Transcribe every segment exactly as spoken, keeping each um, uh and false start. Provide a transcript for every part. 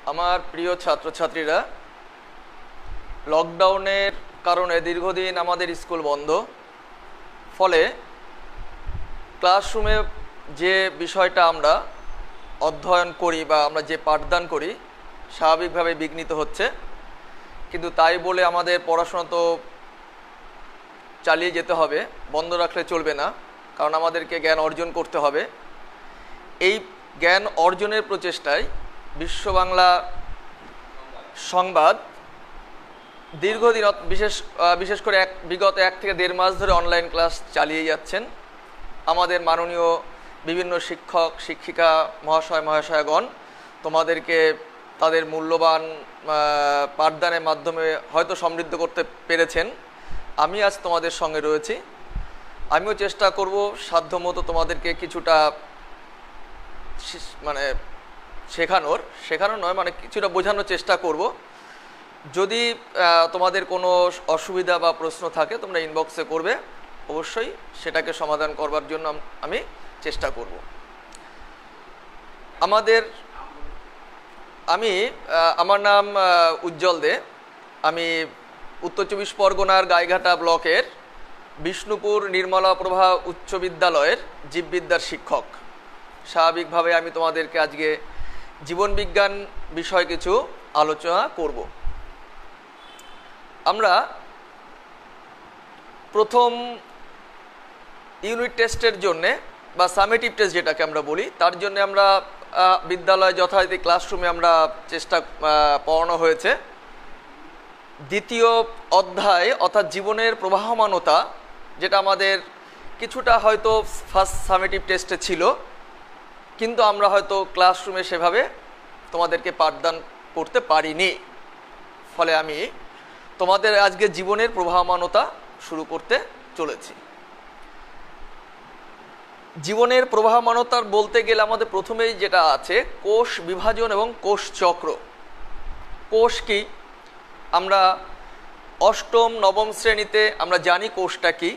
আমার প্রিয় ছাত্রছাত্রীরা, লকডাউনের কারণে দীর্ঘদিন আমাদের স্কুল বন্ধ, ফলে ক্লাসরুমে যে বিষয়টা আমরা অধ্যয়ন করি বা আমরা যে পাঠদান করি স্বাভাবিকভাবে বিঘ্নিত হচ্ছে। কিন্তু তাই বলে আমাদের পড়াশোনা তো চালিয়ে যেতে হবে, বন্ধ রাখলে চলবে না, কারণ আমাদেরকে জ্ঞান অর্জন করতে হবে। এই জ্ঞান অর্জনের প্রচেষ্টায় বিশ্ব বাংলা সংবাদ দীর্ঘদিন বিশেষ বিশেষ করে এক বিগত এক থেকে দেড় মাস ধরে অনলাইন ক্লাস চালিয়ে যাচ্ছেন। আমাদের মাননীয় বিভিন্ন শিক্ষক শিক্ষিকা মহাশয় মহাশয়গণ তোমাদেরকে তাদের মূল্যবান পাঠদানের মাধ্যমে হয়তো সমৃদ্ধ করতে পেরেছেন। আমি আজ তোমাদের সঙ্গে রয়েছি। আমিও চেষ্টা করব সাধ্যমতো তোমাদেরকে কিছুটা মানে শেখানোর শেখানোর নয় মানে কিছুটা বোঝানোর চেষ্টা করব। যদি তোমাদের কোনো অসুবিধা বা প্রশ্ন থাকে তোমরা ইনবক্সে করবে, অবশ্যই সেটাকে সমাধান করবার জন্য আমি চেষ্টা করব। আমাদের আমি আমার নাম উজ্জ্বল দে, আমি উত্তর চব্বিশ পরগনার গাইঘাটা ব্লকের বিষ্ণুপুর নির্মলা প্রভা উচ্চ বিদ্যালয়ের জীববিদ্যার শিক্ষক। স্বাভাবিকভাবে আমি তোমাদেরকে আজকে জীবনবিজ্ঞান বিষয় কিছু আলোচনা করব। আমরা প্রথম ইউনিট টেস্টের জন্যে বা সামেটিভ টেস্ট যেটাকে আমরা বলি, তার জন্য আমরা বিদ্যালয়ে যথারীতি ক্লাসরুমে আমরা চেষ্টা পড়ানো হয়েছে। দ্বিতীয় অধ্যায় অর্থাৎ জীবনের প্রবাহমানতা, যেটা আমাদের কিছুটা হয়তো ফার্স্ট সামেটিভ টেস্টে ছিল, কিন্তু আমরা হয়তো ক্লাসরুমে সেভাবে তোমাদেরকে পাঠদান করতে পারিনি। ফলে আমি তোমাদের আজকে জীবনের প্রবাহমানতা শুরু করতে চলেছি। জীবনের প্রবাহমানতার বলতে গেলে আমাদের প্রথমেই যেটা আছে কোষ বিভাজন এবং কোষ চক্র। কোষ কি? আমরা অষ্টম নবম শ্রেণীতে আমরা জানি কোষটা কি।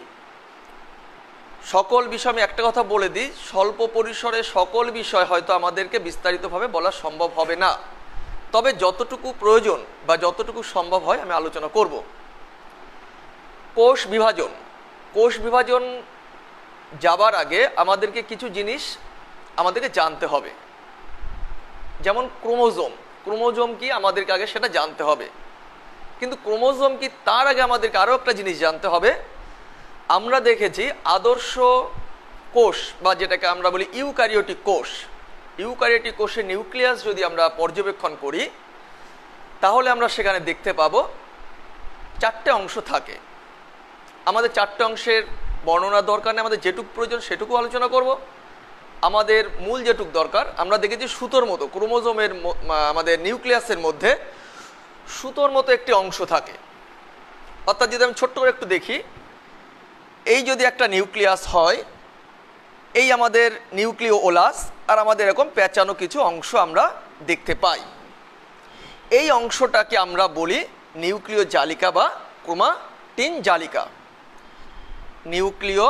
সকল বিষয় আমি একটা কথা বলে দিই, স্বল্প পরিসরে সকল বিষয় হয়তো আমাদেরকে বিস্তারিতভাবে বলা সম্ভব হবে না, তবে যতটুকু প্রয়োজন বা যতটুকু সম্ভব হয় আমি আলোচনা করব। কোষ বিভাজন কোষ বিভাজন যাবার আগে আমাদেরকে কিছু জিনিস আমাদেরকে জানতে হবে। যেমন ক্রোমোজোম ক্রোমোজোম কি আমাদেরকে আগে সেটা জানতে হবে। কিন্তু ক্রোমোজোম কি তার আগে আমাদেরকে আরও একটা জিনিস জানতে হবে। আমরা দেখেছি আদর্শ কোষ বা যেটাকে আমরা বলি ইউক্যারিওটিক কোষ, ইউক্যারিওটিক কোষের নিউক্লিয়াস যদি আমরা পর্যবেক্ষণ করি তাহলে আমরা সেখানে দেখতে পাবো চারটে অংশ থাকে। আমাদের চারটে অংশের বর্ণনা দরকার নেই, আমাদের যেটুকু প্রয়োজন সেটুকু আলোচনা করব। আমাদের মূল যেটুকু দরকার, আমরা দেখেছি সুতোর মতো ক্রোমোজোমের আমাদের নিউক্লিয়াসের মধ্যে সুতোর মতো একটি অংশ থাকে। অর্থাৎ যদি আমি ছোট্ট করে একটু দেখি, এই যদি একটা নিউক্লিয়াস হয়, এই আমাদের নিউক্লিও ওলাস, আর আমাদের এরকম পেঁচানো কিছু অংশ আমরা দেখতে পাই। এই অংশটাকে আমরা বলি নিউক্লিয় জালিকা বা ক্রোমাটিন জালিকা। নিউক্লিয়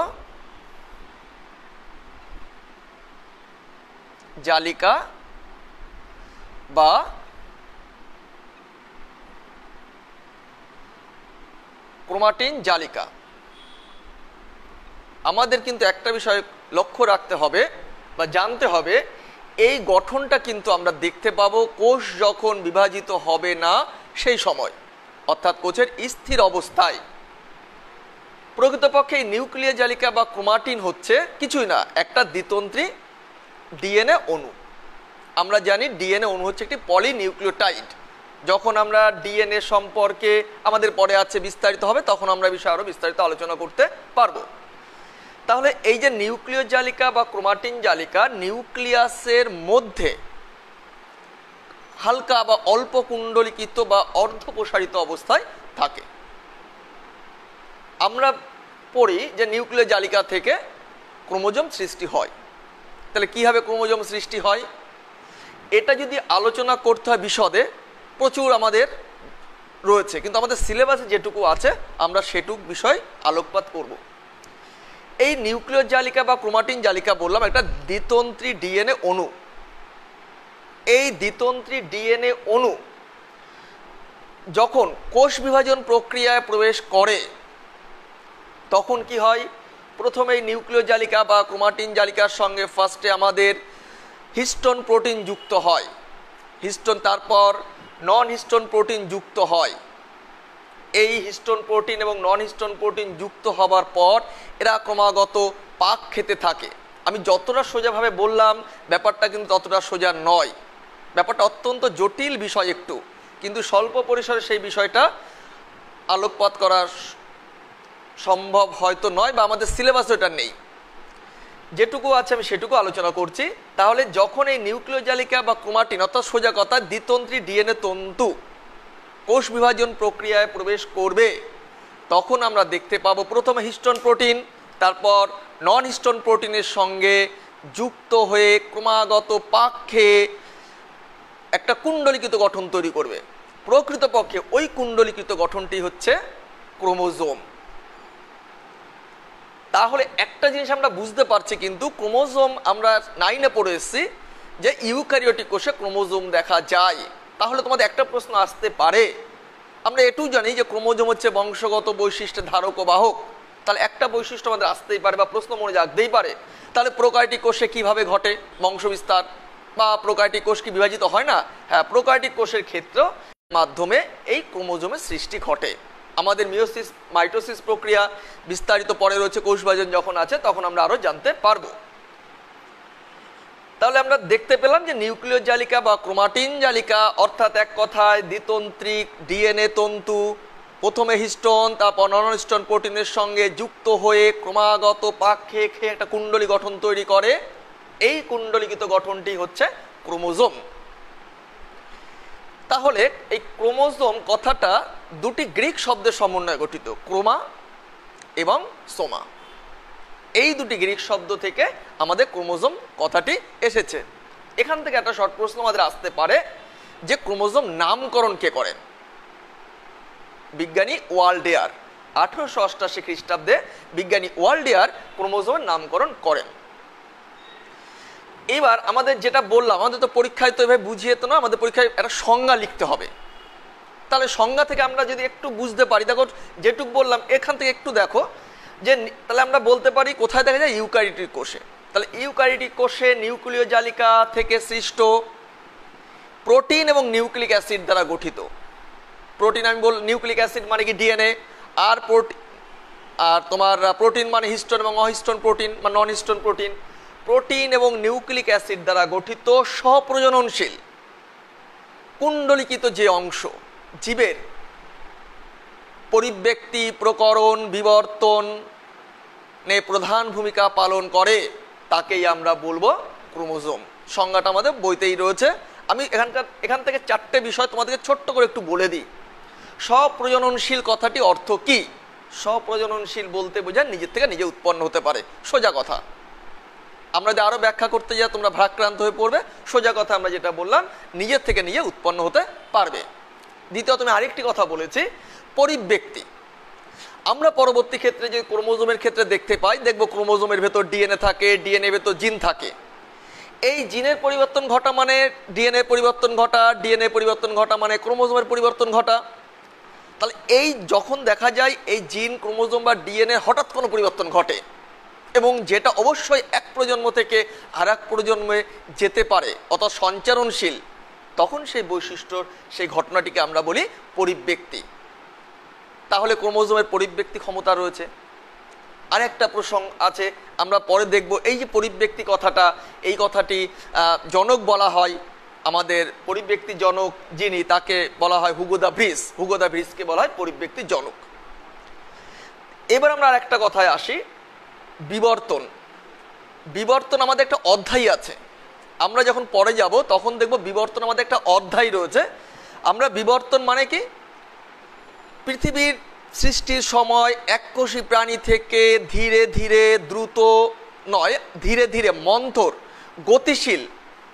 জালিকা বা ক্রোমাটিন জালিকা। আমাদের কিন্তু একটা বিষয় লক্ষ্য রাখতে হবে বা জানতে হবে, এই গঠনটা কিন্তু আমরা দেখতে পাবো কোষ যখন বিভাজিত হবে না সেই সময়, অর্থাৎ কোষের স্থির অবস্থায়। প্রকৃতপক্ষে এই নিউক্লিয় জালিকা বা ক্রোমাটিন হচ্ছে কিছুই না, একটা দ্বিতন্ত্রী ডিএনএ অণু। আমরা জানি ডিএনএ অণু হচ্ছে একটি পলিনিউক্লিওটাইড। যখন আমরা ডিএনএ সম্পর্কে আমাদের পরে আছে বিস্তারিত হবে, তখন আমরা বিষয়ে আরও বিস্তারিত আলোচনা করতে পারবো। তাহলে এই যে নিউক্লিয় জালিকা বা ক্রোমাটিন জালিকা নিউক্লিয়াসের মধ্যে হালকা বা অল্প কুণ্ডলিকিত বা অর্ধ প্রসারিত অবস্থায় থাকে। আমরা পড়ি যে নিউক্লিয় জালিকা থেকে ক্রোমোজোম সৃষ্টি হয়। তাহলে কীভাবে ক্রোমোজোম সৃষ্টি হয় এটা যদি আলোচনা করতে হয় বিশদে, প্রচুর আমাদের রয়েছে, কিন্তু আমাদের সিলেবাসে যেটুকু আছে আমরা সেটুকু বিষয় আলোকপাত করব। এই নিউক্লিয় জালিকা বা ক্রোমাটিন জালিকা বললাম একটা দ্বিতন্ত্রী ডিএনএ অণু। এই দ্বিতন্ত্রী ডিএনএ অণু যখন কোষ বিভাজন প্রক্রিয়ায় প্রবেশ করে তখন কি হয়, প্রথমেই নিউক্লিয় জালিকা বা ক্রোমাটিন জালিকার সঙ্গে ফার্স্টে আমাদের হিস্টোন প্রোটিন যুক্ত হয়, হিস্টোন তারপর নন হিস্টোন প্রোটিন যুক্ত হয়। এই হিস্টোন প্রোটিন এবং নন হিস্টোন প্রোটিন যুক্ত হবার পর এরা ক্রমাগত পাক খেতে থাকে। আমি যতটা সোজাভাবে বললাম ব্যাপারটা কিন্তু ততটা সোজা নয়, ব্যাপারটা অত্যন্ত জটিল বিষয় একটু, কিন্তু স্বল্প পরিসরে সেই বিষয়টা আলোকপাত করা সম্ভব হয়তো নয় বা আমাদের সিলেবাসে ওটা নেই। যেটুকু আছে আমি সেটুকু আলোচনা করছি। তাহলে যখন এই নিউক্লিয় জালিকা বা ক্রোমাটিন অর্থাৎ সোজা কথা দ্বিতন্ত্রী ডিএনএ তন্তু কোষ বিভাজন প্রক্রিয়ায় প্রবেশ করবে তখন আমরা দেখতে পাবো প্রথমে হিস্টোন প্রোটিন তারপর নন হিস্টোন প্রোটিনের সঙ্গে যুক্ত হয়ে ক্রমাগত পাক খেয়ে একটা কুণ্ডলিকিত গঠন তৈরি করবে। প্রকৃতপক্ষে ওই কুণ্ডলিকিত গঠনটি হচ্ছে ক্রোমোজোম। তাহলে একটা জিনিস আমরা বুঝতে পারছি, কিন্তু ক্রোমোজোম আমরা নাইনে পড়ে এসেছি যে ইউক্যারিওটিক কোষে ক্রোমোজোম দেখা যায়। তাহলে তোমাদের একটা প্রশ্ন আসতে পারে, আমরা এটুকু জানি যে ক্রোমোজোম হচ্ছে বংশগত বৈশিষ্ট্যের ধারক ও বাহক, তাহলে একটা বৈশিষ্ট্য আমাদের আসতেই পারে বা প্রশ্ন মনে জাগতেই পারে, তাহলে প্রোক্যারিওটিক কোষে কিভাবে ঘটে বংশবিস্তার, বা প্রোক্যারিওটিক কোষ কি বিভাজিত হয় না? হ্যাঁ, প্রোক্যারিওটিক কোষের ক্ষেত্রে মাধ্যমে এই ক্রোমোজোমের সৃষ্টি ঘটে। আমাদের মিওসিস মাইটোসিস প্রক্রিয়া বিস্তারিত পরে রয়েছে, কোষ বিভাজন যখন আছে তখন আমরা আরো জানতে পারবো। তাহলে আমরা দেখতে পেলাম যে নিউক্লিয় জালিকা বা ক্রোমাটিন জালিকা অর্থাৎ এক কথায় দ্বিতন্ত্রিক ডিএনএ তন্তু প্রথমে হিস্টোন তারপর নন হিস্টোন প্রোটিনের সঙ্গে যুক্ত হয়ে ক্রমাগত পাক খেয়ে খেয়ে একটা কুণ্ডলী গঠন তৈরি করে। এই কুণ্ডলিকিত গঠনটি হচ্ছে ক্রোমোজোম। তাহলে এই ক্রোমোজোম কথাটা দুটি গ্রিক শব্দের সমন্বয়ে গঠিত, ক্রোমা এবং সোমা। এই দুটি গ্রিক শব্দ থেকে আমাদের ক্রোমোজোম কথাটি এসেছে। এখান থেকে একটা শর্ট প্রশ্ন আমাদের আসতে পারে যে ক্রোমোজোম নামকরণ কে করেন? বিজ্ঞানী ওয়ালডেয়ার আঠারোশো অষ্টাশি খ্রিস্টাব্দে বিজ্ঞানী ওয়ালডেয়ার ক্রোমোজোমের নামকরণ করেন। এবার আমাদের যেটা বললাম, আমাদের তো পরীক্ষায় তো এভাবে বুঝিয়ে তো না, আমাদের পরীক্ষায় একটা সংজ্ঞা লিখতে হবে। তাহলে সংজ্ঞা থেকে আমরা যদি একটু বুঝতে পারি, দেখো যেটুক বললাম এখান থেকে একটু দেখো যে তাহলে আমরা বলতে পারি কোথায় দেখা যায় ইউক্যারিওটিক কোষে। তাহলে ইউক্যারিওটিক কোষে নিউক্লিয় জালিকা থেকে সৃষ্ট প্রোটিন এবং নিউক্লিক অ্যাসিড দ্বারা গঠিত। প্রোটিন আমি বল নিউক্লিক অ্যাসিড মানে কি ডিএনএ, আর প্রোটিন আর তোমার প্রোটিন মানে হিস্টোন এবং অহিস্টোন প্রোটিন বা নন হিস্টোন প্রোটিন। প্রোটিন এবং নিউক্লিক অ্যাসিড দ্বারা গঠিত স্বপ্রজননশীল কুণ্ডলিকিত যে অংশ জীবের পরিব্যক্তি প্রকরণ বিবর্তনে প্রধান ভূমিকা পালন করে তাকেই আমরা বলবো ক্রোমোজোম। সংজ্ঞাটা আমাদের বইতেই রয়েছে। আমি এখানকার এখান থেকে চারটে বিষয় তোমাদেরকে ছোট্ট করে একটু বলে দিই। স্বপ্রজননশীল কথাটি অর্থ কি? স্বপ্রজননশীল বলতে বোঝায় নিজের থেকে নিজে উৎপন্ন হতে পারে, সোজা কথা। আমরা যদি আরো ব্যাখ্যা করতে যাই তোমরা ভ্রাক্রান্ত হয়ে পড়বে। সোজা কথা আমরা যেটা বললাম, নিজের থেকে নিজে উৎপন্ন হতে পারবে। দ্বিতীয়ত আমি আরেকটি কথা বলেছি, পরিব্যক্তি। আমরা পরবর্তী ক্ষেত্রে যে ক্রোমোজোমের ক্ষেত্রে দেখতে পাই, দেখবো ক্রোমোজোমের ভেতর ডিএনএ থাকে, ডিএনএ ভেতর জিন থাকে। এই জিনের পরিবর্তন ঘটা মানে ডিএনএ পরিবর্তন ঘটা, ডিএনএ পরিবর্তন ঘটা মানে ক্রোমোজোমের পরিবর্তন ঘটা। তাহলে এই যখন দেখা যায় এই জিন ক্রোমোজোম বা ডিএনএ হঠাৎ কোনো পরিবর্তন ঘটে এবং যেটা অবশ্যই এক প্রজন্ম থেকে আর এক প্রজন্মে যেতে পারে অর্থাৎ সঞ্চারণশীল, তখন সেই বৈশিষ্ট্যর সেই ঘটনাটিকে আমরা বলি পরিব্যক্তি। তাহলে ক্রোমোজোমের পরিব্যক্তি ক্ষমতা রয়েছে। আর একটা প্রসঙ্গ আছে আমরা পরে দেখব। এই যে পরিব্যক্তি কথাটা, এই কথাটি জনক বলা হয়, আমাদের পরিব্যক্তি জনক যিনি তাকে বলা হয় Hugo de Vries. Hugo de ভ্রিসকে বলা হয় পরিব্যক্তি জনক। এবার আমরা আর একটা কথায় আসি, বিবর্তন। বিবর্তন আমাদের একটা অধ্যায় আছে, আমরা যখন পরে যাব তখন দেখব বিবর্তন আমাদের একটা অধ্যায় রয়েছে। আমরা বিবর্তন মানে কি, পৃথিবীর সৃষ্টির সময় এককোষী প্রাণী থেকে ধীরে ধীরে দ্রুত নয়, ধীরে ধীরে মন্থর গতিশীল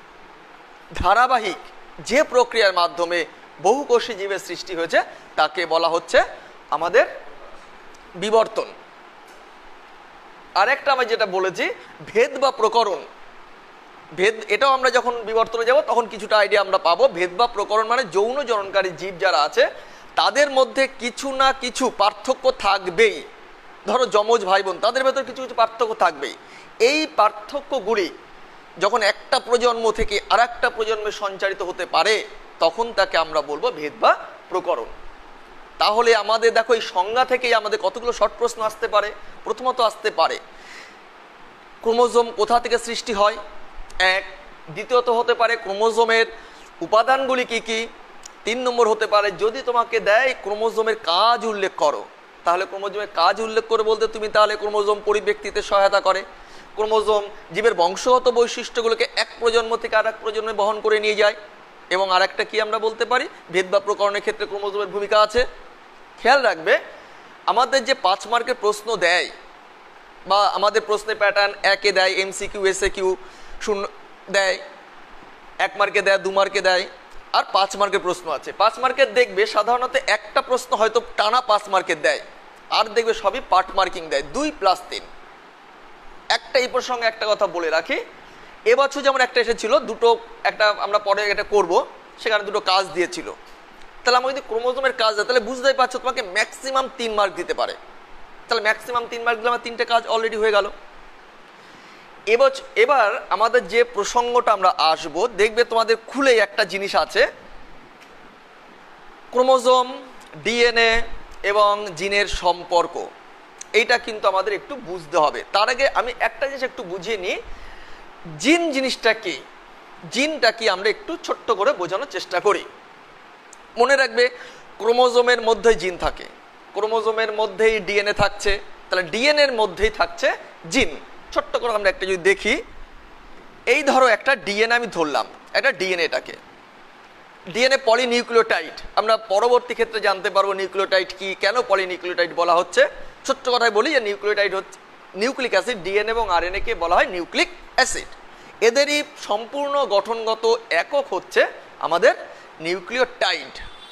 ধারাবাহিক যে প্রক্রিয়ার মাধ্যমে বহুকোষী জীবের সৃষ্টি হয়েছে তাকে বলা হচ্ছে আমাদের বিবর্তন। আরেকটা আমি যেটা বলেছি ভেদ বা প্রকরণ, ভেদ, এটাও আমরা যখন বিবর্তনে যাব তখন কিছুটা আইডিয়া আমরা পাবো। ভেদ বা প্রকরণ মানে যৌন জননকারী জীব যারা আছে তাদের মধ্যে কিছু না কিছু পার্থক্য থাকবেই। ধরো যমজ ভাই বোন, তাদের ভেতর কিছু কিছু পার্থক্য থাকবেই। এই পার্থক্যগুলি যখন একটা প্রজন্ম থেকে আর একটা প্রজন্মে সঞ্চারিত হতে পারে তখন তাকে আমরা বলবো ভেদ বা প্রকরণ। তাহলে আমাদের দেখো এই সংজ্ঞা থেকেই আমাদের কতগুলো শর্ট প্রশ্ন আসতে পারে। প্রথমত আসতে পারে ক্রোমোজোম কোথা থেকে সৃষ্টি হয়, এক। দ্বিতীয়ত হতে পারে ক্রোমোজোমের উপাদানগুলি কি কি। তিন নম্বর হতে পারে যদি তোমাকে দেয় ক্রোমোজোমের কাজ উল্লেখ করো, তাহলে ক্রোমোজোমের কাজ উল্লেখ করে বলতে তুমি তাহলে ক্রোমোজোম পরিব্যক্তিতে সহায়তা করে। ক্রোমোজোম জীবের বংশগত বৈশিষ্ট্যগুলোকে এক প্রজন্ম থেকে আর এক প্রজন্মে বহন করে নিয়ে যায়। এবং আর একটা কি আমরা বলতে পারি, ভেদ বা প্রকরণের ক্ষেত্রে ক্রোমোজোমের ভূমিকা আছে। খেয়াল রাখবে আমাদের যে পাঁচ মার্কের প্রশ্ন দেয় বা আমাদের প্রশ্নের প্যাটার্ন একে দেয়, এমসিকিউ এসএ কিউ শূন্য দেয়, এক মার্কে দেয়, দু মার্কে দেয়, আর পাঁচ মার্কের প্রশ্ন আছে। পাঁচ মার্কের দেখবে সাধারণত একটা প্রশ্ন হয়তো টানা পাঁচ মার্কের দেয়, আর দেখবে সবই পার্ট মার্কিং দেয়, দুই প্লাস তিন। একটা এই প্রসঙ্গে একটা কথা বলে রাখি, এবছর যেমন একটা এসেছিল দুটো, একটা আমরা পরে এটা করব, সেখানে দুটো কাজ দিয়েছিল। তাহলে আমাকে যদি ক্রোমোজোমের কাজ দেয় তাহলে বুঝতেই পারছো তোমাকে ম্যাক্সিমাম তিন মার্ক দিতে পারে। তাহলে ম্যাক্সিমাম তিন মার্ক দিলে আমার তিনটে কাজ অলরেডি হয়ে গেল। এবার এবার আমাদের যে প্রসঙ্গটা আমরা আসব, দেখবে তোমাদের খুলে একটা জিনিস আছে, ক্রোমোজোম, ডিএনএ এবং জিনের সম্পর্ক। এইটা কিন্তু আমাদের একটু বুঝতে হবে। তার আগে আমি একটা জিনিস একটু বুঝিয়ে নিই, জিন জিনিসটা কি। জিনটা কি আমরা একটু ছোট্ট করে বোঝানোর চেষ্টা করি। মনে রাখবে ক্রোমোজোমের মধ্যে জিন থাকে, ক্রোমোজোমের মধ্যেই ডিএনএ থাকছে, তাহলে ডিএনএ এর মধ্যেই থাকছে জিন। ছোট্ট করে আমরা একটা যদি দেখি, এই ধরো একটা ডিএনএ আমি ধরলাম, একটা ডিএনএটাকে, ডিএনএ পলিনিউক্লিওটাইড। আমরা পরবর্তী ক্ষেত্রে জানতে পারবো নিউক্লিওটাইড কি, কেন পলিনিউক্লিওটাইড বলা হচ্ছে। ছোট্ট কথায় বলি যে নিউক্লিওটাইড হচ্ছে নিউক্লিক অ্যাসিড, ডিএনএ এবং আরএনএ কে বলা হয় নিউক্লিক অ্যাসিড। এদেরই সম্পূর্ণ গঠনগত একক হচ্ছে আমাদের নিউক্লিওটাইড।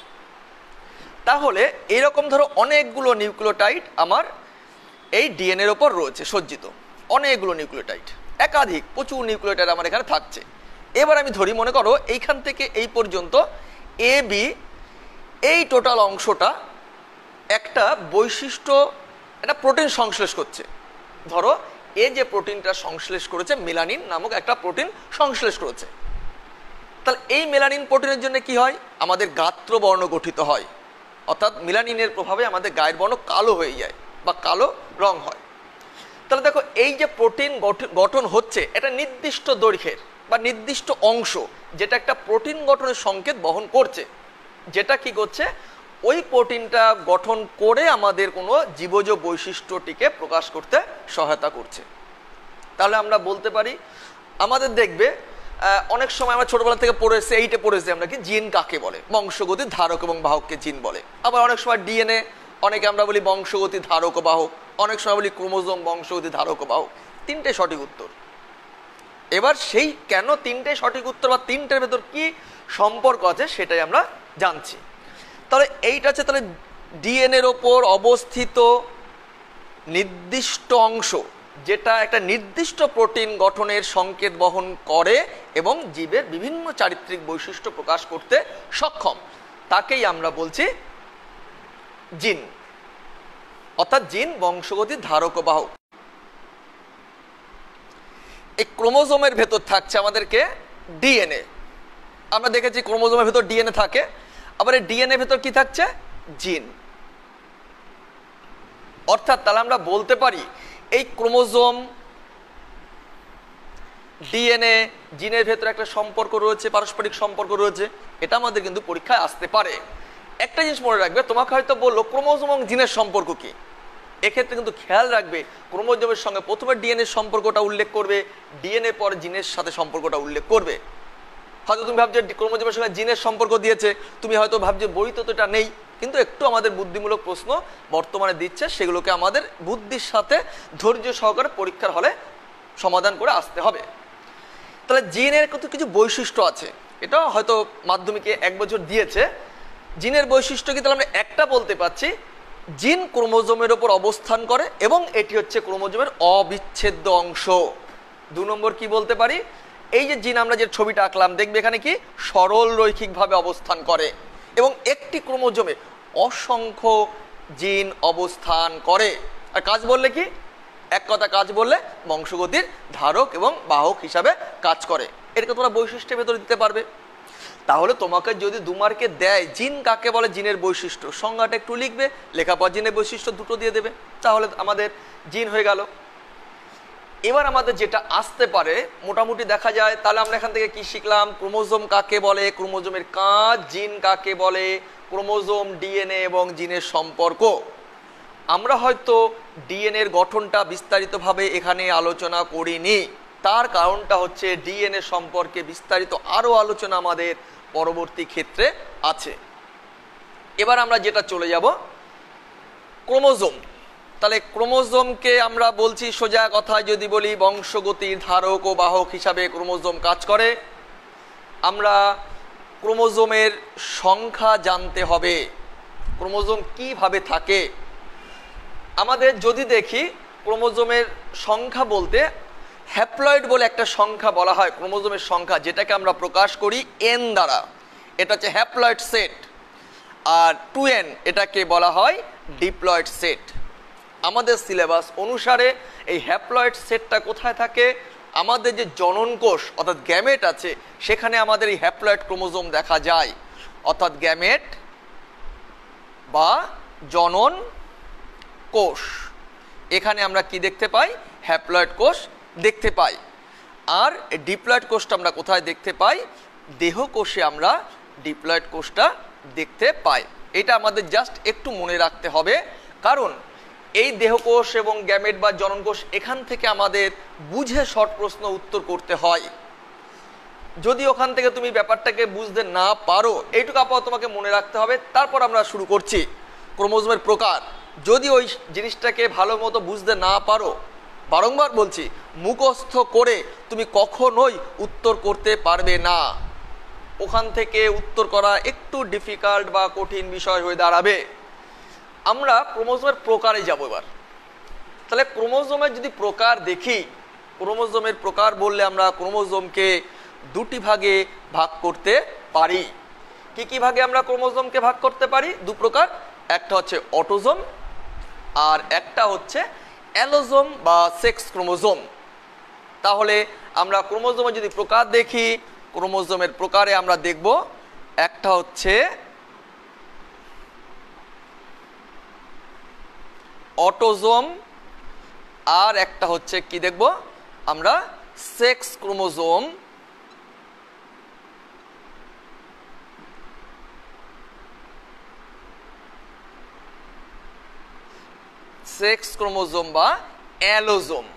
তাহলে এরকম ধরো অনেকগুলো নিউক্লিওটাইড আমার এই ডিএনএর ওপর রয়েছে সজ্জিত, অনেকগুলো নিউক্লিওটাইড, একাধিক প্রচুর নিউক্লিওটাইড আমার এখানে থাকছে। এবার আমি ধরি, মনে করো এইখান থেকে এই পর্যন্ত এ বি, এই টোটাল অংশটা একটা বৈশিষ্ট্য, একটা প্রোটিন সংশ্লেষ করছে। ধরো এ যে প্রোটিনটা সংশ্লেষ করেছে, মেলানিন নামক একটা প্রোটিন সংশ্লেষ করেছে। তাহলে এই মেলানিন প্রোটিনের জন্য কি হয়, আমাদের গাত্রবর্ণ গঠিত হয়, অর্থাৎ মেলানিনের প্রভাবে আমাদের গায়ের বর্ণ কালো হয়ে যায় বা কালো রং হয়। তাহলে দেখো এই যে প্রোটিন গঠন হচ্ছে, এটা নির্দিষ্ট দৈর্ঘ্যের বা নির্দিষ্ট অংশ, যেটা একটা প্রোটিন গঠনের সংকেত বহন করছে, যেটা কি করছে ওই প্রোটিনটা গঠন করে আমাদের কোনো জীবজ বৈশিষ্ট্যটিকে প্রকাশ করতে সহায়তা করছে। তাহলে আমরা বলতে পারি, আমাদের দেখবে অনেক সময় আমরা ছোটবেলা থেকে পড়েছি, এইটে পড়েছি আমরা কি জিন কাকে বলে, বংশগতির ধারক এবং বাহককে জিন বলে। আবার অনেক সময় ডিএনএ, অনেকে আমরা বলি বংশগতি ধারক ও বাহক, অনেক সময় বলি ক্রোমোজোম বংশগতি ধারক ও বাহক। তিনটে সঠিক উত্তর। এবার সেই কেন তিনটে সঠিক উত্তর বা তিনটের ভেতর কি সম্পর্ক আছে সেটাই আমরা জানছি। তাহলে এইটা হচ্ছে তাহলে ডিএনএর ওপর অবস্থিত নির্দিষ্ট অংশ, যেটা একটা নির্দিষ্ট প্রোটিন গঠনের সংকেত বহন করে এবং জীবের বিভিন্ন চারিত্রিক বৈশিষ্ট্য প্রকাশ করতে সক্ষম, তাকেই আমরা বলছি জিন, অর্থাৎ জিন বংশগতির ধারক ও বাহক। এই ক্রোমোজোমের ভেতর থাকছে আমাদেরকে ডিএনএ। আমরা দেখেছি ক্রোমোজোমের ভেতর ডিএনএ থাকে, আবার এই ডিএনএ ভেতর কি থাকছে, জিন। অর্থাৎ তাহলে আমরা বলতে পারি এই ক্রোমোজোম, ডিএনএ, জিনের ভেতরে একটা সম্পর্ক রয়েছে, পারস্পরিক সম্পর্ক রয়েছে। এটা আমাদের কিন্তু পরীক্ষায় আসতে পারে। একটা জিনিস মনে রাখবে, তোমাকে হয়তো বললো ক্রোমোজোম এবং জিনের সম্পর্ক কি, এক্ষেত্রে কিন্তু খেয়াল রাখবে ক্রোমোজোমের সঙ্গে প্রথমে ডিএনএ সম্পর্কটা উল্লেখ করবে, ডিএনএ পর জিনের সাথে সম্পর্কটা উল্লেখ করবে। হয়তো তুমি ভাবছো ক্রোমোজোমের সঙ্গে জিনের সম্পর্ক দিয়েছে, তুমি হয়তো ভাবছো বইতে তো এটা নেই, কিন্তু একটু আমাদের বুদ্ধিমূলক প্রশ্ন বর্তমানে দিচ্ছে, সেগুলোকে আমাদের বুদ্ধির সাথে ধৈর্য সহকারে পরীক্ষার হলে সমাধান করে আসতে হবে। তাহলে জিনের কিন্তু কিছু বৈশিষ্ট্য আছে, এটা হয়তো মাধ্যমিকে এক বছর দিয়েছে। জিনের বৈশিষ্ট্য কি, তাহলে আমরা একটা বলতে পারছি, জিন ক্রোমোজোমের ওপর অবস্থান করে এবং এটি হচ্ছে ক্রোমোজোমের অবিচ্ছেদ্য অংশ। দু নম্বর কি বলতে পারি, এই যে জিন আমরা যে ছবিটা আঁকলাম, দেখবে এখানে কি সরল রৈখিকভাবে অবস্থান করে এবং একটি ক্রোমোজোমে অসংখ্য জিন অবস্থান করে। আর কাজ বললে কি, এক কথা কাজ বললে বংশগতির ধারক এবং বাহক হিসাবে কাজ করে। এটাকে তোমরা বৈশিষ্ট্যের ভেতরে দিতে পারবে। তাহলে তোমাকে যদি দু মার্কে দেয় জিন কাকে বলে, জিনের বৈশিষ্ট্য, সংজ্ঞাটা একটু লিখবে, লেখার পর জিনের বৈশিষ্ট্য দুটো দিয়ে দেবে, তাহলে আমাদের জিন হয়ে গেল। এবার আমাদের যেটা আসতে পারে মোটামুটি দেখা যায়, তাহলে আমরা এখান থেকে কি শিখলাম, ক্রোমোজোম কাকে বলে, ক্রোমোজোমের কাজ, জিন কাকে বলে, ক্রোমোজোম, ডিএনএ এবং জিনের সম্পর্ক। আমরা হয়তো ডিএনএ এর গঠনটা বিস্তারিতভাবে এখানে আলোচনা করিনি, তার কারণটা হচ্ছে ডিএনএ সম্পর্কে বিস্তারিত আরও আলোচনা আমাদের পরবর্তী ক্ষেত্রে আছে। এবার আমরা যেটা চলে যাব ক্রোমোজোম। তাহলে ক্রোমোজোমকে আমরা বলছি সোজা কথায় যদি বলি বংশগতির ধারক ও বাহক হিসাবে ক্রোমোজোম কাজ করে। আমরা ক্রোমোজোমের সংখ্যা জানতে হবে, ক্রোমোজোম কিভাবে থাকে। আমাদের যদি দেখি ক্রোমোজোমের সংখ্যা বলতে হ্যাপ্লয়েড বলে একটা সংখ্যা বলা হয় ক্রোমোজোমের সংখ্যা, যেটাকে আমরা প্রকাশ করি এন দ্বারা, এটা হচ্ছে হ্যাপ্লয়েড সেট। আর টু এন এটাকে বলা হয় ডিপ্লয়েড সেট। আমাদের সিলেবাস অনুসারে এই হ্যাপ্লয়েড সেটটা কোথায় থাকে, আমাদের যে জনন কোষ অর্থাৎ গ্যামেট আছে সেখানে আমাদের এই হ্যাপ্লয়েড ক্রোমোজোম দেখা যায়। অর্থাৎ গ্যামেট বা জনন কোষ, এখানে আমরা কি দেখতে পাই, হ্যাপ্লয়েড কোষ দেখতে পাই। আর ডিপ্লয়েড কোষটা আমরা কোথায় দেখতে পাই, দেহ কোষে আমরা ডিপ্লয়েড কোষটা দেখতে পাই। এটা আমাদের জাস্ট একটু মনে রাখতে হবে, কারণ এই দেহকোষ এবং গ্যামেট বা জননকোষ এখান থেকে আমাদের বুঝে শর্ট প্রশ্ন উত্তর করতে হয়। যদি ওখান থেকে তুমি ব্যাপারটাকে বুঝতে না পারো, এইটুকু আপাতত তোমাকে মনে রাখতে হবে। তারপর আমরা শুরু করছি ক্রোমোজোমের প্রকার। যদি ওই জিনিসটাকে ভালো মতো বুঝতে না পারো, বারংবার বলছি, মুখস্থ করে তুমি কখনোই উত্তর করতে পারবে না। ওখান থেকে উত্তর করা একটু ডিফিকাল্ট বা কঠিন বিষয় হয়ে দাঁড়াবে। আমরা ক্রোমোজোমের প্রকারে যাব এবার। তাহলে ক্রোমোজোমের যদি প্রকার দেখি, ক্রোমোজোমের প্রকার বললে আমরা ক্রোমোজোমকে দুটি ভাগে ভাগ করতে পারি। কি কি ভাগে আমরা ক্রোমোজোমকে ভাগ করতে পারি? দু প্রকার, একটা হচ্ছে অটোজোম আর একটা হচ্ছে অ্যালোজোম বা সেক্স ক্রোমোজোম। তাহলে আমরা ক্রোমোজোমের যদি প্রকার দেখি, ক্রোমোজোমের প্রকারে আমরা দেখব একটা হচ্ছে অটোজোম আর একটা হচ্ছে কি দেখব আমরা, সেক্স ক্রোমোজোম। সেক্স ক্রোমোজোম বা অ্যালোজোম।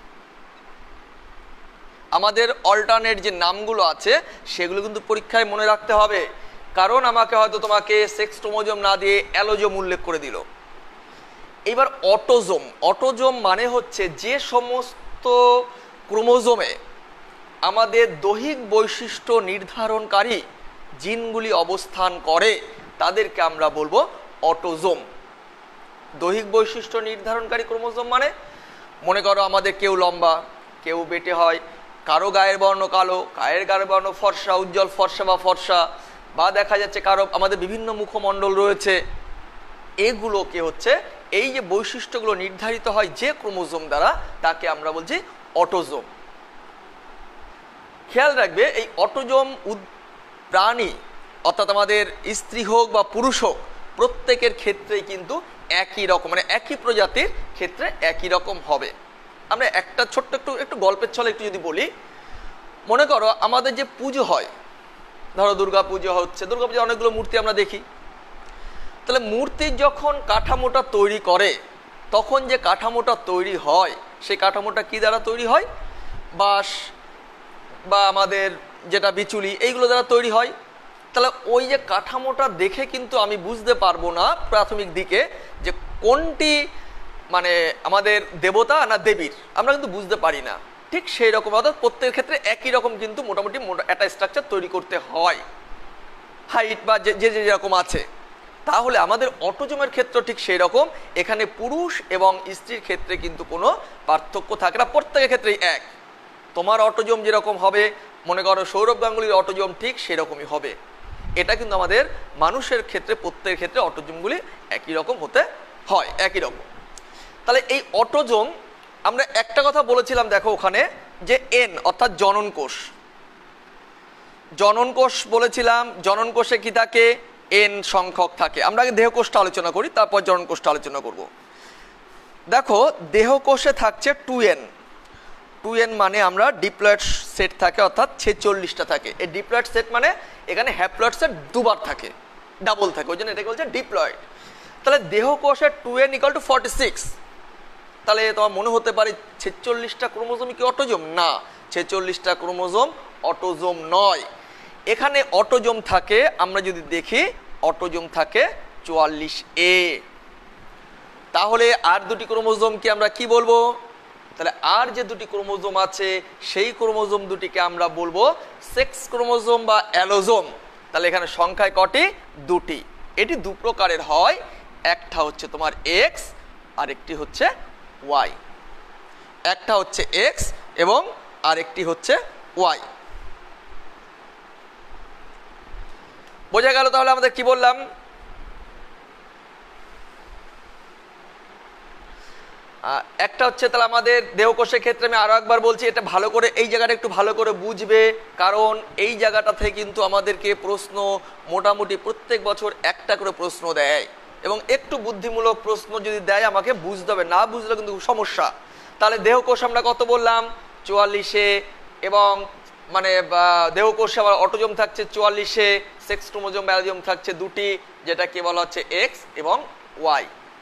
আমাদের অল্টারনেট যে নামগুলো আছে সেগুলো কিন্তু পরীক্ষায় মনে রাখতে হবে, কারণ আমাকে হয়তো তোমাকে সেক্স ক্রোমোজোম না দিয়ে অ্যালোজোম উল্লেখ করে দিল। এবার অটোজোম, অটোজোম মানে হচ্ছে যে সমস্ত ক্রোমোজোমে আমাদের দৈহিক বৈশিষ্ট্য নির্ধারণকারী জিনগুলি অবস্থান করে তাদেরকে আমরা বলবো অটোজোম। দৈহিক বৈশিষ্ট্য নির্ধারণকারী ক্রোমোজোম মানে, মনে করো আমাদের কেউ লম্বা, কেউ বেটে হয়, কারো গায়ের বর্ণ কালো, গায়ের গায়ের বর্ণ ফর্সা, উজ্জ্বল ফর্সা বা ফর্সা, বা দেখা যাচ্ছে কারো আমাদের বিভিন্ন মুখমণ্ডল রয়েছে। এগুলোকে হচ্ছে এই যে বৈশিষ্ট্যগুলো নির্ধারিত হয় যে ক্রোমোজোম দ্বারা, তাকে আমরা বলছি অটোজোম। খেয়াল রাখবে এই অটোজোম প্রাণী অর্থাৎ আমাদের স্ত্রী হোক বা পুরুষ হোক প্রত্যেকের ক্ষেত্রেই কিন্তু একই রকম, মানে একই প্রজাতির ক্ষেত্রে একই রকম হবে। আমরা একটা ছোট্ট একটু একটু গল্পের ছলে একটু যদি বলি, মনে করো আমাদের যে পুজো হয়, ধরো দুর্গা পুজো হচ্ছে, দুর্গা পুজো অনেকগুলো মূর্তি আমরা দেখি। তাহলে মূর্তির যখন কাঠামোটা তৈরি করে, তখন যে কাঠামোটা তৈরি হয় সেই কাঠামোটা কি দ্বারা তৈরি হয়? বাঁশ বা আমাদের যেটা বিচুলি, এইগুলো দ্বারা তৈরি হয়। তাহলে ওই যে কাঠামোটা দেখে কিন্তু আমি বুঝতে পারবো না প্রাথমিক দিকে যে কোনটি মানে আমাদের দেবতা না দেবীর, আমরা কিন্তু বুঝতে পারি না। ঠিক সেই রকম অর্থাৎ প্রত্যেকের ক্ষেত্রে একই রকম কিন্তু মোটামুটি একটা স্ট্রাকচার তৈরি করতে হয়, হাইট বা যে যে যেরকম আছে। তাহলে আমাদের অটোজোমের ক্ষেত্রে ঠিক সেই রকম, এখানে পুরুষ এবং স্ত্রীর ক্ষেত্রে কিন্তু কোনো পার্থক্য থাকে না, প্রত্যেকের ক্ষেত্রেই এক। তোমার অটোজোম যেরকম হবে, মনে করো সৌরভ গাঙ্গুলির অটোজোম ঠিক সেরকমই হবে। এটা কিন্তু আমাদের মানুষের ক্ষেত্রে প্রত্যেকের ক্ষেত্রে অটোজোমগুলি একই রকম হতে হয়, একই রকম। তাহলে এই অটোজোম আমরা একটা কথা বলেছিলাম, দেখো ওখানে যে এন অর্থাৎ জনন কোষ, জনন কোষ বলেছিলাম, জনন কোষে কি থাকে, এন সংখ্যক থাকে। আমরা আগে দেহকোষটা আলোচনা করি, তারপর জনন কোষটা আলোচনা করব। দেখো দেহকোষে থাকছে টু এন, টু এন মানে আমরা ডিপ্লয়েড সেট থাকে অর্থাৎ ছেচল্লিশটা থাকে। এই ডিপ্লয়েড সেট মানে এখানে হ্যাপ্লয়েড সেট দুবার থাকে, ডাবল থাকে, ওই জন্য এটাকে বলছে ডিপ্লয়েড। তাহলে দেহকোষের two n equal to forty six. তাহলে তোমার মনে হতে পারে ছেচল্লিশটা ক্রোমোজোম কি অটোজোম? না, ছেচল্লিশটা ক্রোমোজোম অটোজোম নয়। এখানে অটোজোম থাকে, আমরা যদি দেখি অটোজোম থাকে চুয়াল্লিশ এ। তাহলে আর দুটি ক্রোমোজোমকে আমরা কি বলবো? তাহলে আর যে দুটি ক্রোমোজোম আছে সেই ক্রোমোজোম দুটিকে আমরা বলবো সেক্স ক্রোমোজোম বা অ্যালোজোম। তাহলে এখানে সংখ্যায় কটি? দুটি। এটি দু প্রকারের হয়, একটা হচ্ছে তোমার এক্স আর একটি হচ্ছে ওয়াই। একটা হচ্ছে এক্স এবং আরেকটি হচ্ছে ওয়াই। বোঝা গেল? তাহলে আমাদের কি বললাম? একটা হচ্ছে তাহলে আমাদের দেহকোষের ক্ষেত্রে আমি আরো একবার বলছি, এটা ভালো করে এই জায়গাটা একটু ভালো করে বুঝবে, কারণ এই জায়গাটা থেকে কিন্তু আমাদেরকে প্রশ্ন মোটামুটি প্রত্যেক বছর একটা করে প্রশ্ন দেয়, এবং একটু বুদ্ধিমূলক প্রশ্ন যদি দেয় আমাকে বুঝতে হবে, না বুঝলে কিন্তু সমস্যা। তাহলে দেহকোষ আমরা কত বললাম? চুয়াল্লিশে, এবং মানে দেহকোষে আবার অটোজোম থাকছে চুয়াল্লিশে, সেক্স ক্রোমোজোম অ্যালোজোম থাকছে দুটি, যেটা কি বলা হচ্ছে এক্স এবং ওয়াই।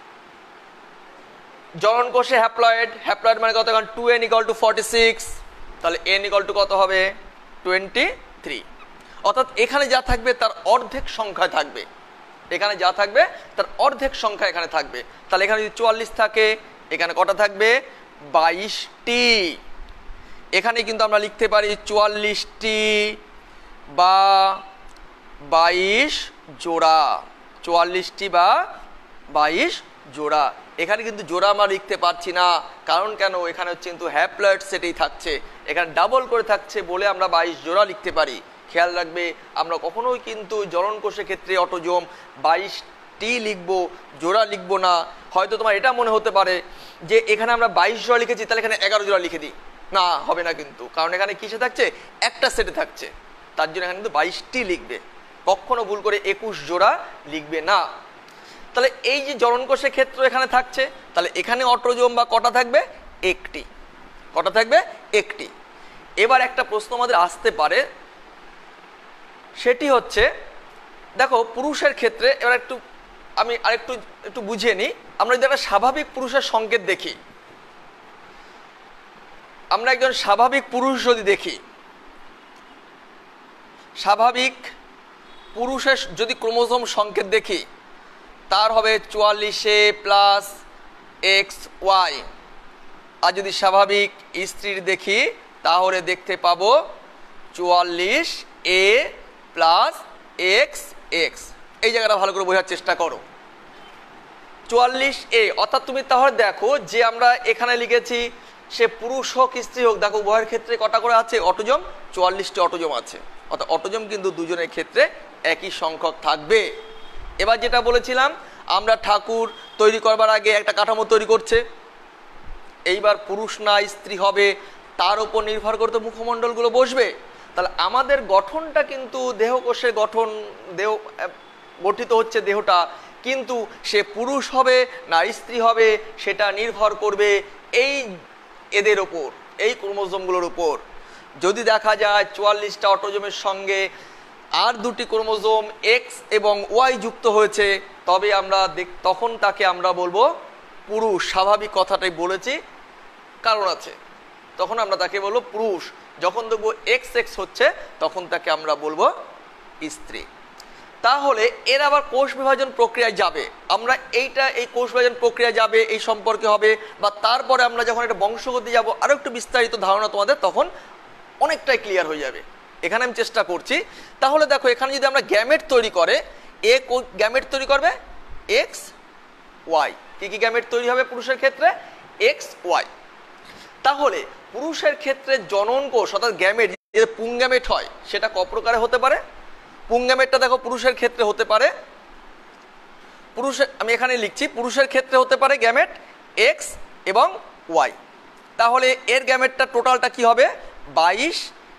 জনন কোষে হ্যাপ্লয়েড, হ্যাপ্লয়েড মানে কত? কারণ two n equal to forty six, তাহলে এন ইকুয়াল টু কত হবে? Twenty three. অর্থাৎ এখানে যা থাকবে তার অর্ধেক সংখ্যায় থাকবে, এখানে যা থাকবে তার অর্ধেক সংখ্যা এখানে থাকবে। তাহলে এখানে যদি চুয়াল্লিশ থাকে, এখানে কটা থাকবে? বাইশটি। এখানে কিন্তু আমরা লিখতে পারি চুয়াল্লিশটি বা বাইশ জোড়া, চুয়াল্লিশটি বা বাইশ জোড়া। এখানে কিন্তু জোড়া আমরা লিখতে পারছি না, কারণ কেন? এখানে হচ্ছে কিন্তু হ্যাপ্লয়েড সেটেই থাকছে, এখানে ডাবল করে থাকছে বলে আমরা বাইশ জোড়া লিখতে পারি। খেয়াল রাখবে, আমরা কখনোই কিন্তু জনন কোষের ক্ষেত্রে অটোজোম বাইশটি লিখবো, জোড়া লিখবো না। হয়তো তোমার এটা মনে হতে পারে যে এখানে আমরা বাইশ জোড়া লিখেছি, তাহলে এখানে এগারো জোড়া লিখে দিই, না হবে না কিন্তু, কারণ এখানে কিসে থাকছে? একটা সেটে থাকছে, তার জন্য এখানে কিন্তু বাইশটি লিখবে, কখনো ভুল করে একুশ জোড়া লিখবে না। তাহলে এই যে জনন কোষের ক্ষেত্র এখানে থাকছে, তাহলে এখানে অটোজোম বা কটা থাকবে? একটি। কটা থাকবে? একটি। এবার একটা প্রশ্ন আমাদের আসতে পারে, সেটি হচ্ছে দেখো পুরুষের ক্ষেত্রে, এবার একটু আমি আরেকটু একটু বুঝিয়ে নিই। আমরা যদি একটা স্বাভাবিক পুরুষের সংকেত দেখি, আমরা একজন স্বাভাবিক পুরুষ যদি দেখি, স্বাভাবিক পুরুষের যদি ক্রোমোজোম সংকেত দেখি, তার হবে চুয়াল্লিশে প্লাস এক্স ওয়াই। আর যদি স্বাভাবিক স্ত্রীর দেখি, তাহলে দেখতে পাবো চুয়াল্লিশ এ প্লাস এক্স এক্স। এই জায়গাটা ভালো করে বোঝার চেষ্টা করো। চুয়াল্লিশ এ অর্থাৎ তুমি তাহলে দেখো যে আমরা এখানে লিখেছি, সে পুরুষ হোক স্ত্রী হোক, দেখো উভয়ের ক্ষেত্রে কটা করে আছে অটোজোম? চুয়াল্লিশটি অটোজোম আছে। অর্থাৎ অটোজোম কিন্তু দুজনের ক্ষেত্রে একই সংখ্যক থাকবে। এবার যেটা বলেছিলাম, আমরা ঠাকুর তৈরি করবার আগে একটা কাঠামো তৈরি করছে, এইবার পুরুষ না স্ত্রী হবে তার উপর নির্ভর করতে মুখমণ্ডলগুলো বসবে। তাহলে আমাদের গঠনটা কিন্তু দেহকোষের গঠন, দেহ গঠিত হচ্ছে দেহটা, কিন্তু সে পুরুষ হবে না স্ত্রী হবে সেটা নির্ভর করবে এই এদের ওপর, এই ক্রোমোজোমগুলোর উপর। যদি দেখা যায় চুয়াল্লিশটা অটোজোমের সঙ্গে আর দুটি ক্রোমোজোম এক্স এবং ওয়াই যুক্ত হয়েছে, তবে আমরা তখন তাকে আমরা বলবো পুরুষ। স্বাভাবিক কথাটাই বলেছি, কারণ আছে, তখন আমরা তাকে বলবো পুরুষ। যখন দেখবো এক্স এক্স হচ্ছে, তখন তাকে আমরা বলবো স্ত্রী। তাহলে এর আবার কোষ বিভাজন প্রক্রিয়ায় যাবে, আমরা এইটা এই কোষ বিভাজন প্রক্রিয়া যাবে এই সম্পর্কে হবে, বা তারপরে আমরা যখন এটা বংশগতি যাব আরো একটু বিস্তারিত ধারণা তোমাদের তখন অনেকটাই ক্লিয়ার হয়ে যাবে। এখানে আমি চেষ্টা করছি। তাহলে দেখো এখানে যদি আমরা গ্যামেট তৈরি করে, এ গ্যামেট তৈরি করবে এক্স ওয়াই। কি কি গ্যামেট তৈরি হবে পুরুষের ক্ষেত্রে? X Y. তাহলে পুরুষের ক্ষেত্রে জনন কোষ অর্থাৎ গ্যামেট যে পুংগ্যামেট হয় সেটা ক প্রকারে হতে পারে? পুংগ্যামেটটা দেখো পুরুষের ক্ষেত্রে হতে পারে, পুরুষের আমি এখানে লিখছি পুরুষের ক্ষেত্রে হতে পারে গ্যামেট এক্স এবং ওয়াই। তাহলে এর গ্যামেটটা টোটালটা কি হবে? বাইশ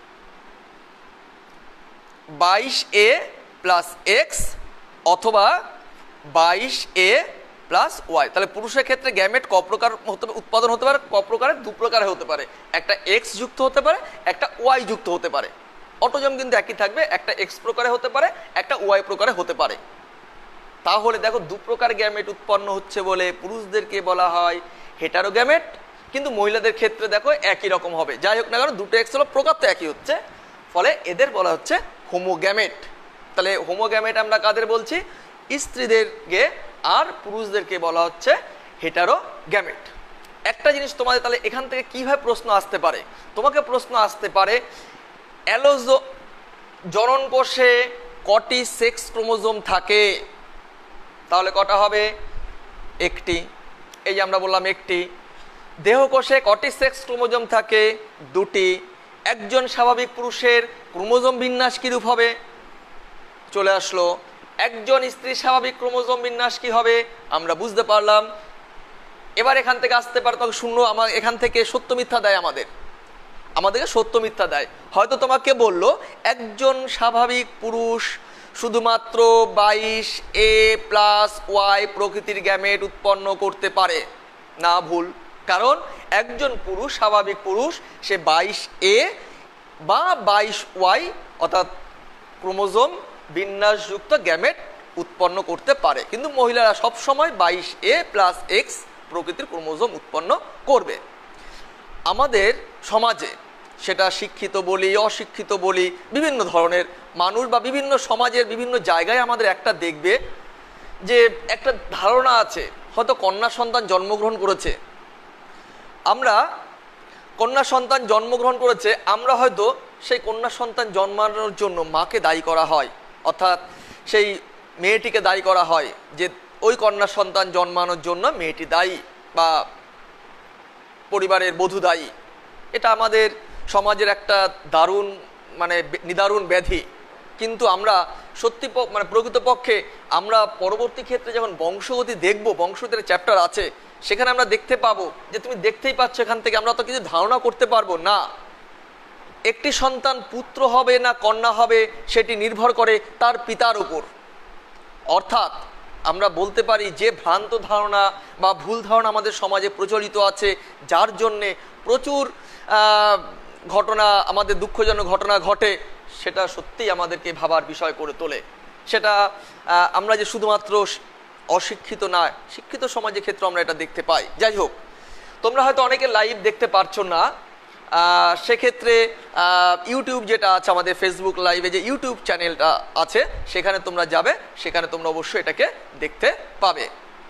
বাইশ এ প্লাস এক্স অথবা বাইশ এ প্লাস ওয়াই। তাহলে পুরুষের ক্ষেত্রে গ্যামেট ক প্রকার হতে উৎপাদন হতে পারে? ক প্রকারের? দু প্রকারে হতে পারে, একটা এক্স যুক্ত হতে পারে, একটা ওয়াই যুক্ত হতে পারে। অটোজম কিন্তু একই থাকবে, একটা এক্স প্রকারে হতে পারে, একটা ওয়াই প্রকারে হতে পারে। তাহলে দেখো দু প্রকার গ্যামেট উৎপন্ন হচ্ছে বলে পুরুষদেরকে বলা হয় হেটারো গ্যামেট, কিন্তু মহিলাদের ক্ষেত্রে দেখো একই রকম হবে। যাই হোক না কেন দুটো এক্স হলো প্রকার তো একই হচ্ছে, ফলে এদের বলা হচ্ছে হোমোগ্যামেট। তাহলে হোমোগ্যামেট আমরা কাদের বলছি? স্ত্রীদেরকে, আর পুরুষদেরকে বলা হচ্ছে হেটারো গ্যামেট। একটা জিনিস তোমাদের তাহলে এখান থেকে কিভাবে প্রশ্ন আসতে পারে? তোমাকে প্রশ্ন আসতে পারে অ্যালোজো জনন কোষে কটি সেক্স ক্রোমোজোম থাকে? তাহলে কটা হবে? একটি। এই যে আমরা বললাম একটি। দেহকোষে কটি সেক্স ক্রোমোজোম থাকে? দুটি। একজন স্বাভাবিক পুরুষের ক্রোমোজোম বিন্যাস কিরূপ হবে? চলে আসলো। একজন স্ত্রীর স্বাভাবিক ক্রোমোজোম বিন্যাস কি হবে? আমরা বুঝতে পারলাম। এবার এখান থেকে আসতে পারে তখন শূন্য, আমার এখান থেকে সত্য মিথ্যা দেয়, আমাদের আমাদেরকে সত্য মিথ্যা দেয়। হয়তো তোমাকে বললো একজন স্বাভাবিক পুরুষ শুধুমাত্র বাইশ এ প্লাস ওয়াই প্রকৃতির গ্যামেট উৎপন্ন করতে পারে না, ভুল। কারণ একজন পুরুষ, স্বাভাবিক পুরুষ, সে বাইশ এ বা বাইশ ওয়াই অর্থাৎ ক্রোমোজোম বিন্যাসযুক্ত গ্যামেট উৎপন্ন করতে পারে, কিন্তু মহিলারা সবসময় বাইশ এ প্লাস এক্স প্রকৃতির ক্রোমোজোম উৎপন্ন করবে। আমাদের সমাজে সেটা শিক্ষিত বলি, অশিক্ষিত বলি, বিভিন্ন ধরনের মানুষ বা বিভিন্ন সমাজের বিভিন্ন জায়গায় আমাদের একটা দেখবে যে একটা ধারণা আছে, হয়তো কন্যা সন্তান জন্মগ্রহণ করেছে, আমরা কন্যা সন্তান জন্মগ্রহণ করেছে আমরা হয়তো সেই কন্যা সন্তান জন্মানোর জন্য মাকে দায়ী করা হয়, অর্থাৎ সেই মেয়েটিকে দায়ী করা হয় যে ওই কন্যা সন্তান জন্মানোর জন্য মেয়েটি দায়ী বা পরিবারের বধূ দায়ী। এটা আমাদের সমাজের একটা দারুণ মানে নিদারুণ ব্যাধি। কিন্তু আমরা সত্যি মানে প্রকৃতপক্ষে আমরা পরবর্তী ক্ষেত্রে যখন বংশগতি দেখব, বংশগতির চ্যাপ্টার আছে, সেখানে আমরা দেখতে পাবো যে তুমি দেখতেই পাচ্ছ এখান থেকে আমরা তো কিছু ধারণা করতে পারবো না। একটি সন্তান পুত্র হবে না কন্যা হবে সেটি নির্ভর করে তার পিতার উপর। অর্থাৎ আমরা বলতে পারি যে ভ্রান্ত ধারণা বা ভুল ধারণা আমাদের সমাজে প্রচলিত আছে, যার জন্যে প্রচুর ঘটনা, আমাদের দুঃখজনক ঘটনা ঘটে, সেটা সত্যিই আমাদেরকে ভাবার বিষয় করে তোলে। সেটা আমরা যে শুধুমাত্র অশিক্ষিত না, শিক্ষিত সমাজের ক্ষেত্রে আমরা এটা দেখতে পাই। যাই হোক, তোমরা হয়তো অনেকে লাইভ দেখতে পারছো না, সেক্ষেত্রে ইউটিউব যেটা আছে আমাদের ফেসবুক লাইভে যে ইউটিউব চ্যানেলটা আছে সেখানে তোমরা যাবে, সেখানে তোমরা অবশ্যই এটাকে দেখতে পাবে।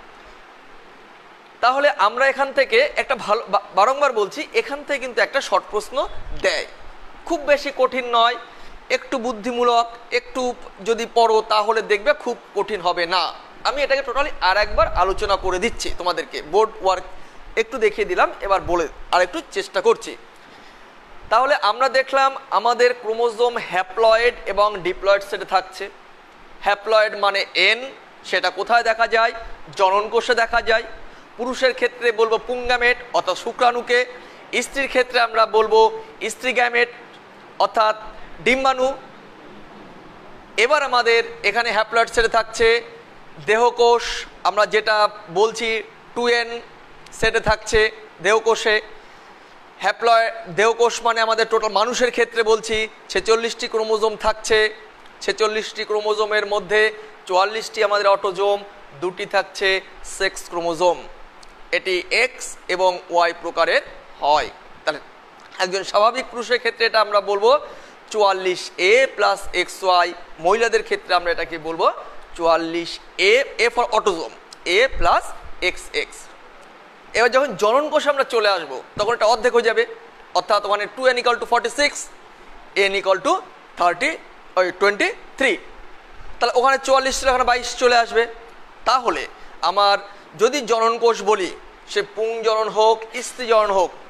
তাহলে আমরা এখান থেকে একটা ভালো, বারংবার বলছি, এখান থেকে কিন্তু একটা শর্ট প্রশ্ন দেয়, খুব বেশি কঠিন নয়, একটু বুদ্ধিমূলক, একটু যদি পড়ো তাহলে দেখবে খুব কঠিন হবে না। আমি এটাকে টোটালি আর একবার আলোচনা করে দিচ্ছি তোমাদেরকে, বোর্ড ওয়ার্ক একটু দেখিয়ে দিলাম, এবার বলে আর একটু চেষ্টা করছি। তাহলে আমরা দেখলাম আমাদের ক্রোমোজোম হ্যাপ্লয়েড এবং ডিপ্লয়েড সেটে থাকছে। হ্যাপ্লয়েড মানে এন, সেটা কোথায় দেখা যায়? জনন কোষে দেখা যায়। পুরুষের ক্ষেত্রে বলবো পুংগ্যামেট অর্থাৎ শুক্রাণুকে, স্ত্রীর ক্ষেত্রে আমরা বলবো স্ত্রী গ্যামেট অর্থাৎ ডিম্বাণু। এবার আমাদের এখানে হ্যাপ্লয়েড সেটে থাকছে দেহকোষ, আমরা যেটা বলছি টু এন সেটে থাকছে দেহকোষে। হ্যাপ্লয়েড দেহকোষ মানে আমাদের টোটাল মানুষের ক্ষেত্রে বলছি ছেচল্লিশটি ক্রোমোজোম থাকছে। ছেচল্লিশটি ক্রোমোজোমের মধ্যে চুয়াল্লিশটি আমাদের অটোজোম, দুটি থাকছে সেক্স ক্রোমোজোম। এটি এক্স এবং ওয়াই প্রকারের হয়। তাহলে একজন স্বাভাবিক পুরুষের ক্ষেত্রে এটা আমরা বলবো চুয়াল্লিশ এ প্লাস এক্স ওয়াই, মহিলাদের ক্ষেত্রে আমরা এটাকে বলবো চুয়াল্লিশ A, A for autosome, A plus X X. এবার যখন জনন কোষে আমরা চলে আসবো তখন এটা অর্ধেক হয়ে যাবে, অর্থাৎ ওখানে two n equal to forty six, n equal to thirty ওই টোয়েন্টি থ্রি। তাহলে ওখানে চুয়াল্লিশ ছিল, ওখানে বাইশ চলে আসবে। তাহলে আমার যদি জনন কোষ বলি, সে পুং জনন হোক স্ত্রী জনন হোক,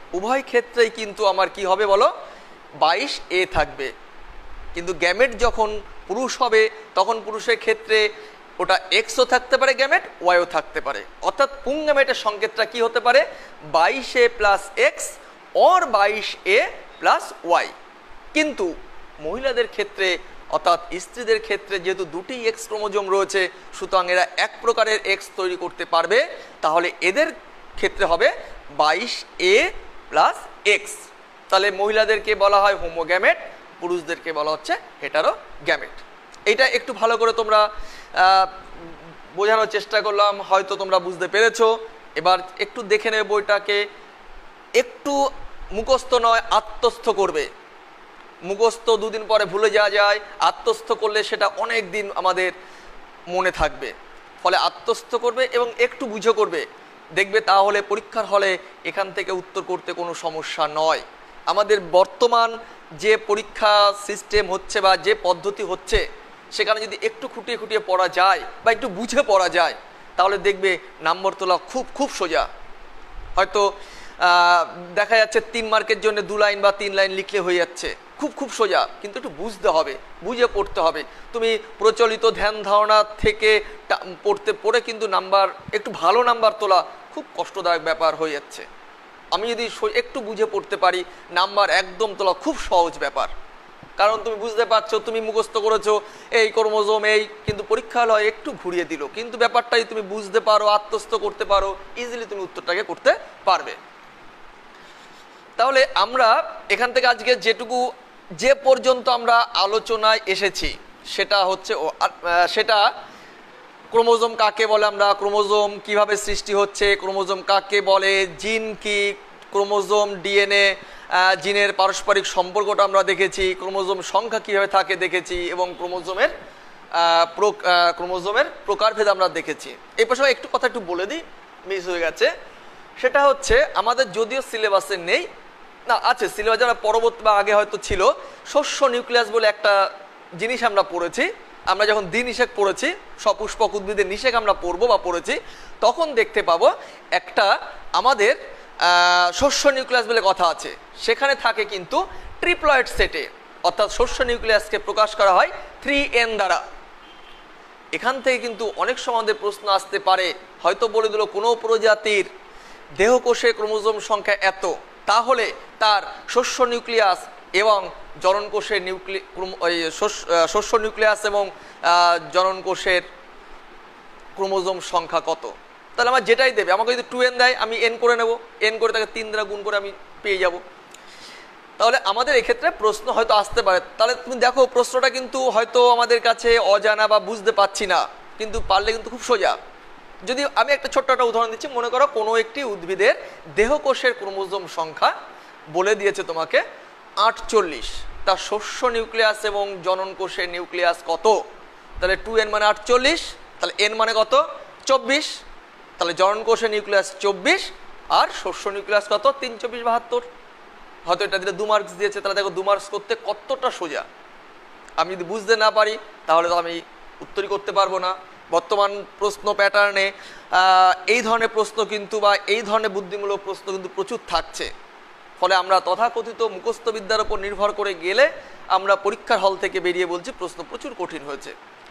উভয় ক্ষেত্রেই কিন্তু আমার কি হবে বলো, বাইশ এ থাকবে। কিন্তু গ্যামেট যখন পুরুষ হবে তখন পুরুষের ক্ষেত্রে ওটা এক্সও থাকতে পারে গ্যামেট, ওয়াইও থাকতে পারে। অর্থাৎ পুংগ্যামেটের সংকেতটা কি হতে পারে, বাইশ এ প্লাস এক্স অর বাইশ এ প্লাস ওয়াই। কিন্তু মহিলাদের ক্ষেত্রে অর্থাৎ স্ত্রীদের ক্ষেত্রে যেহেতু দুটি এক্স ক্রোমোজোম রয়েছে, সুতরাং এরা এক প্রকারের এক্স তৈরি করতে পারবে, তাহলে এদের ক্ষেত্রে হবে বাইশ এ প্লাস এক্স। তাহলে মহিলাদেরকে বলা হয় হোমোগ্যামেট, পুরুষদেরকে বলা হচ্ছে হেটারোগ্যামেট। এটা একটু ভালো করে তোমরা বোঝানোর চেষ্টা করলাম, হয়তো তোমরা বুঝতে পেরেছো। এবার একটু দেখে নেবে বইটাকে, একটু মুখস্থ নয় আত্মস্থ করবে। মুখস্থ দুদিন পরে ভুলে যাওয়া যায়, আত্মস্থ করলে সেটা অনেক দিন আমাদের মনে থাকবে। ফলে আত্মস্থ করবে এবং একটু বুঝে করবে, দেখবে তাহলে পরীক্ষার হলে এখান থেকে উত্তর করতে কোনো সমস্যা নয়। আমাদের বর্তমান যে পরীক্ষা সিস্টেম হচ্ছে বা যে পদ্ধতি হচ্ছে, সেখানে যদি একটু খুঁটিয়ে খুঁটিয়ে পড়া যায় বা একটু বুঝে পড়া যায়, তাহলে দেখবে নাম্বার তোলা খুব খুব সোজা। হয়তো দেখা যাচ্ছে তিন মার্কের জন্য দু লাইন বা তিন লাইন লিখলে হয়ে যাচ্ছে, খুব খুব সোজা, কিন্তু একটু বুঝতে হবে, বুঝে পড়তে হবে। তুমি প্রচলিত ধ্যান ধারণা থেকে পড়তে পড়ে কিন্তু নাম্বার একটু ভালো নাম্বার তোলা খুব কষ্টদায়ক ব্যাপার হয়ে যাচ্ছে। আমি যদি একটু বুঝে পড়তে পারি, নাম্বার একদম তোলা খুব সহজ ব্যাপার। কারণ তুমি বুঝতে পারছো, তুমি মুখস্থ করেছো এই ক্রোমোজোম এই, কিন্তু পরীক্ষা হলো একটু ঘুরিয়ে দিল, কিন্তু ব্যাপারটাই তুমি বুঝতে পারো, আত্মস্থ করতে পারো, ইজিলি তুমি উত্তরটাকে করতে পারবে। তাহলে আমরা এখান থেকে আজকে যেটুকু যে পর্যন্ত আমরা আলোচনায় এসেছি সেটা হচ্ছে সেটা ক্রোমোজোম কাকে বলে, আমরা ক্রোমোজোম কিভাবে সৃষ্টি হচ্ছে, ক্রোমোজোম কাকে বলে, জিন কি, ক্রোমোজোম ডিএনএ জিনের পারস্পরিক সম্পর্কটা আমরা দেখেছি, ক্রোমোজোম সংখ্যা কিভাবে থাকে দেখেছি, এবং ক্রোমোজোমের ক্রোমোজোমের প্রকারভেদ আমরা দেখেছি। এই প্রসঙ্গে একটু কথা একটু বলে দিই, মিস হয়ে গেছে। সেটা হচ্ছে আমাদের যদিও সিলেবাসে নেই, না আছে সিলেবাস, যারা পরবর্তী বা আগে হয়তো ছিল, শস্য নিউক্লিয়াস বলে একটা জিনিস আমরা পড়েছি। আমরা যখন দ্বি নিষেক পড়েছি, সপুষ্পক উদ্ভিদের নিষেক আমরা পড়বো বা পড়েছি, তখন দেখতে পাবো একটা আমাদের শস্য নিউক্লিয়াস বলে কথা আছে। সেখানে থাকে কিন্তু ট্রিপ্লয়েড সেটে, অর্থাৎ শস্য নিউক্লিয়াসকে প্রকাশ করা হয় থ্রি এন দ্বারা। এখান থেকে কিন্তু অনেক সময় আমাদের প্রশ্ন আসতে পারে, হয়তো বলে দিল কোনো প্রজাতির দেহকোষে ক্রোমোজোম সংখ্যা এত, তাহলে তার শস্য নিউক্লিয়াস এবং জননকোষের নিউক্লি শস্য নিউক্লিয়াস এবং জননকোষের ক্রোমোজোম সংখ্যা কত? তাহলে আমার যেটাই দেবে, আমাকে যদি টু এন দেয় আমি এন করে নেব, এন করে তাকে তিন দ্বারা গুণ করে আমি পেয়ে যাব। তাহলে আমাদের এক্ষেত্রে প্রশ্ন হয়তো আসতে পারে। তাহলে তুমি দেখো প্রশ্নটা কিন্তু হয়তো আমাদের কাছে অজানা বা বুঝতে পারছি না, কিন্তু পারলে কিন্তু খুব সোজা। যদি আমি একটা ছোট্ট একটা উদাহরণ দিচ্ছি, মনে করো কোনো একটি উদ্ভিদের দেহকোষের ক্রোমোজোম সংখ্যা বলে দিয়েছে তোমাকে আটচল্লিশ, তার শস্য নিউক্লিয়াস এবং জননকোষের নিউক্লিয়াস কত? তাহলে টু এন মানে আটচল্লিশ, তাহলে এন মানে কত? চব্বিশ। তাহলে জননকোষের নিউক্লিয়াস চব্বিশ আর শস্য নিউক্লিয়াস কত? তিন চব্বিশ বাহাত্তর। হয়তো এটা দিলে দু মার্কস দিয়েছে, তাহলে দেখো দু মার্কস করতে কতটা সোজা। আমি যদি বুঝতে না পারি তাহলে তো আমি উত্তরই করতে পারবো না। বর্তমান প্রশ্ন প্যাটার্নে এই ধরনের প্রশ্ন কিন্তু বা এই ধরনের বুদ্ধিমূলক প্রশ্ন কিন্তু প্রচুর থাকছে। ফলে আমরা তথাকথিত মুখস্থ বিদ্যার উপর নির্ভর করে গেলে আমরা পরীক্ষার হল থেকে বেরিয়ে বলছি প্রশ্ন প্রচুর কঠিন হয়েছে।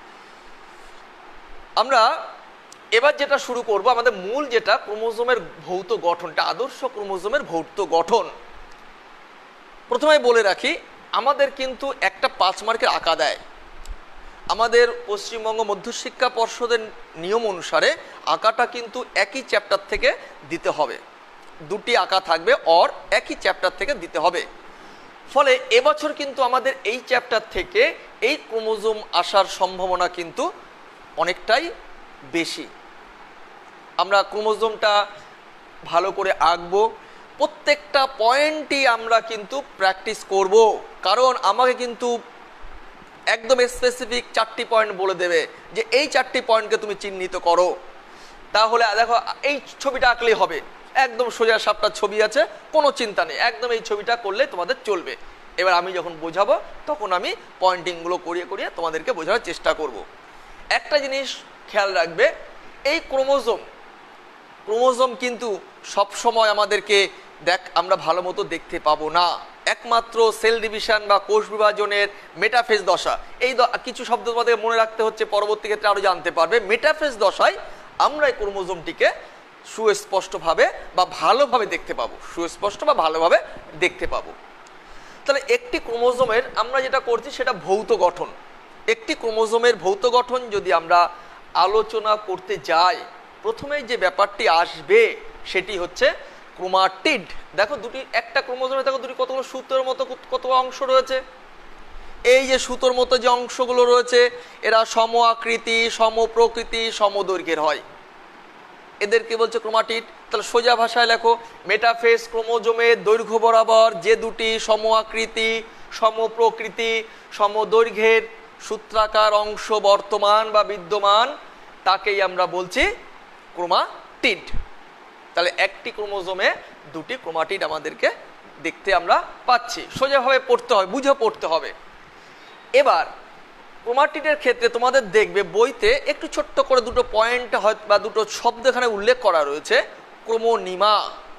আমরা এবার যেটা শুরু করব, আমাদের মূল যেটা ক্রোমোজোমের ভৌত গঠনটা, আদর্শ ক্রোমোজোমের ভৌত গঠন। প্রথমে বলে রাখি, আমাদের কিন্তু একটা পাঁচ মার্কের আঁকা দেয়। আমাদের পশ্চিমবঙ্গ মধ্যশিক্ষা পর্ষদের নিয়ম অনুসারে আঁকাটা কিন্তু একই চ্যাপ্টার থেকে দিতে হবে, দুটি আঁকা থাকবে অর একই চ্যাপ্টার থেকে দিতে হবে। ফলে এবছর কিন্তু আমাদের এই চ্যাপ্টার থেকে এই ক্রোমোজোম আসার সম্ভাবনা কিন্তু অনেকটাই বেশি। আমরা ক্রোমোজোমটা ভালো করে আঁকবো, প্রত্যেকটা পয়েন্টই আমরা কিন্তু প্র্যাকটিস করব, কারণ আমাকে কিন্তু একদম স্পেসিফিক চারটি পয়েন্ট বলে দেবে যে এই চারটি পয়েন্টকে তুমি চিহ্নিত করো। তাহলে দেখো এই ছবিটা আঁকলেই হবে, একদম সোজা সাপটা ছবি আছে, কোনো চিন্তা নেই, একদম এই ছবিটা করলে তোমাদের চলবে। এবার আমি যখন বোঝাবো তখন আমি পয়েন্টিংগুলো করিয়ে করিয়ে তোমাদেরকে বোঝানোর চেষ্টা করব। একটা জিনিস খেয়াল রাখবে, এই ক্রোমোজোম ক্রোমোজোম কিন্তু সবসময় আমাদেরকে দেখ আমরা ভালো মতো দেখতে পাবো না। একমাত্র সেল ডিভিশন বা কোষ বিভাজনের মেটাফেজ দশা, এই কিছু শব্দ তোমাদের মনে রাখতে হচ্ছে, পরবর্তী ক্ষেত্রে আরো জানতে পারবে। মেটাফেজ দশায় আমরা এই ক্রোমোজোমটিকে সুস্পষ্টভাবে বা ভালোভাবে দেখতে পাবো, সুস্পষ্ট বা ভালোভাবে দেখতে পাবো। তাহলে একটি ক্রোমোজোমের আমরা যেটা করছি সেটা ভৌত গঠন। একটি ক্রোমোজোমের ভৌত গঠন যদি আমরা আলোচনা করতে যাই, প্রথমেই যে ব্যাপারটি আসবে সেটি হচ্ছে ক্রোমাটিড। দেখো দুটি, একটা ক্রোমোজোমে দেখো দুটি কতগুলো সুতোর মতো কত অংশ রয়েছে। এই যে সুতোর মতো যে অংশগুলো রয়েছে এরা সম আকৃতি, সম প্রকৃতি, সমদৈর্ঘ্যের হয়, এদেরকে বলছে ক্রোমাটিড। তাহলে সোজা ভাষায় লেখো, মেটাফেজ ক্রোমোজোমের দৈর্ঘ্য বরাবর যে দুটি সম আকৃতি, সম প্রকৃতি, সমদৈর্ঘ্যের সূত্রাকার অংশ বর্তমান বা বিদ্যমান তাকেই আমরা বলছি ক্রোমাটিড। তাহলে একটি ক্রোমোজোমে দুটি ক্রোমাটিড আমাদেরকে দেখতে আমরা পাচ্ছি। সোজাভাবে পড়তে হবে, বুঝে পড়তে হবে। এবার ক্রোমাটিডের ক্ষেত্রে তোমাদের দেখবে বইতে একটু ছোট্ট করে দুটো পয়েন্ট হয় বা দুটো শব্দ এখানে উল্লেখ করা রয়েছে, ক্রোমোনিমা।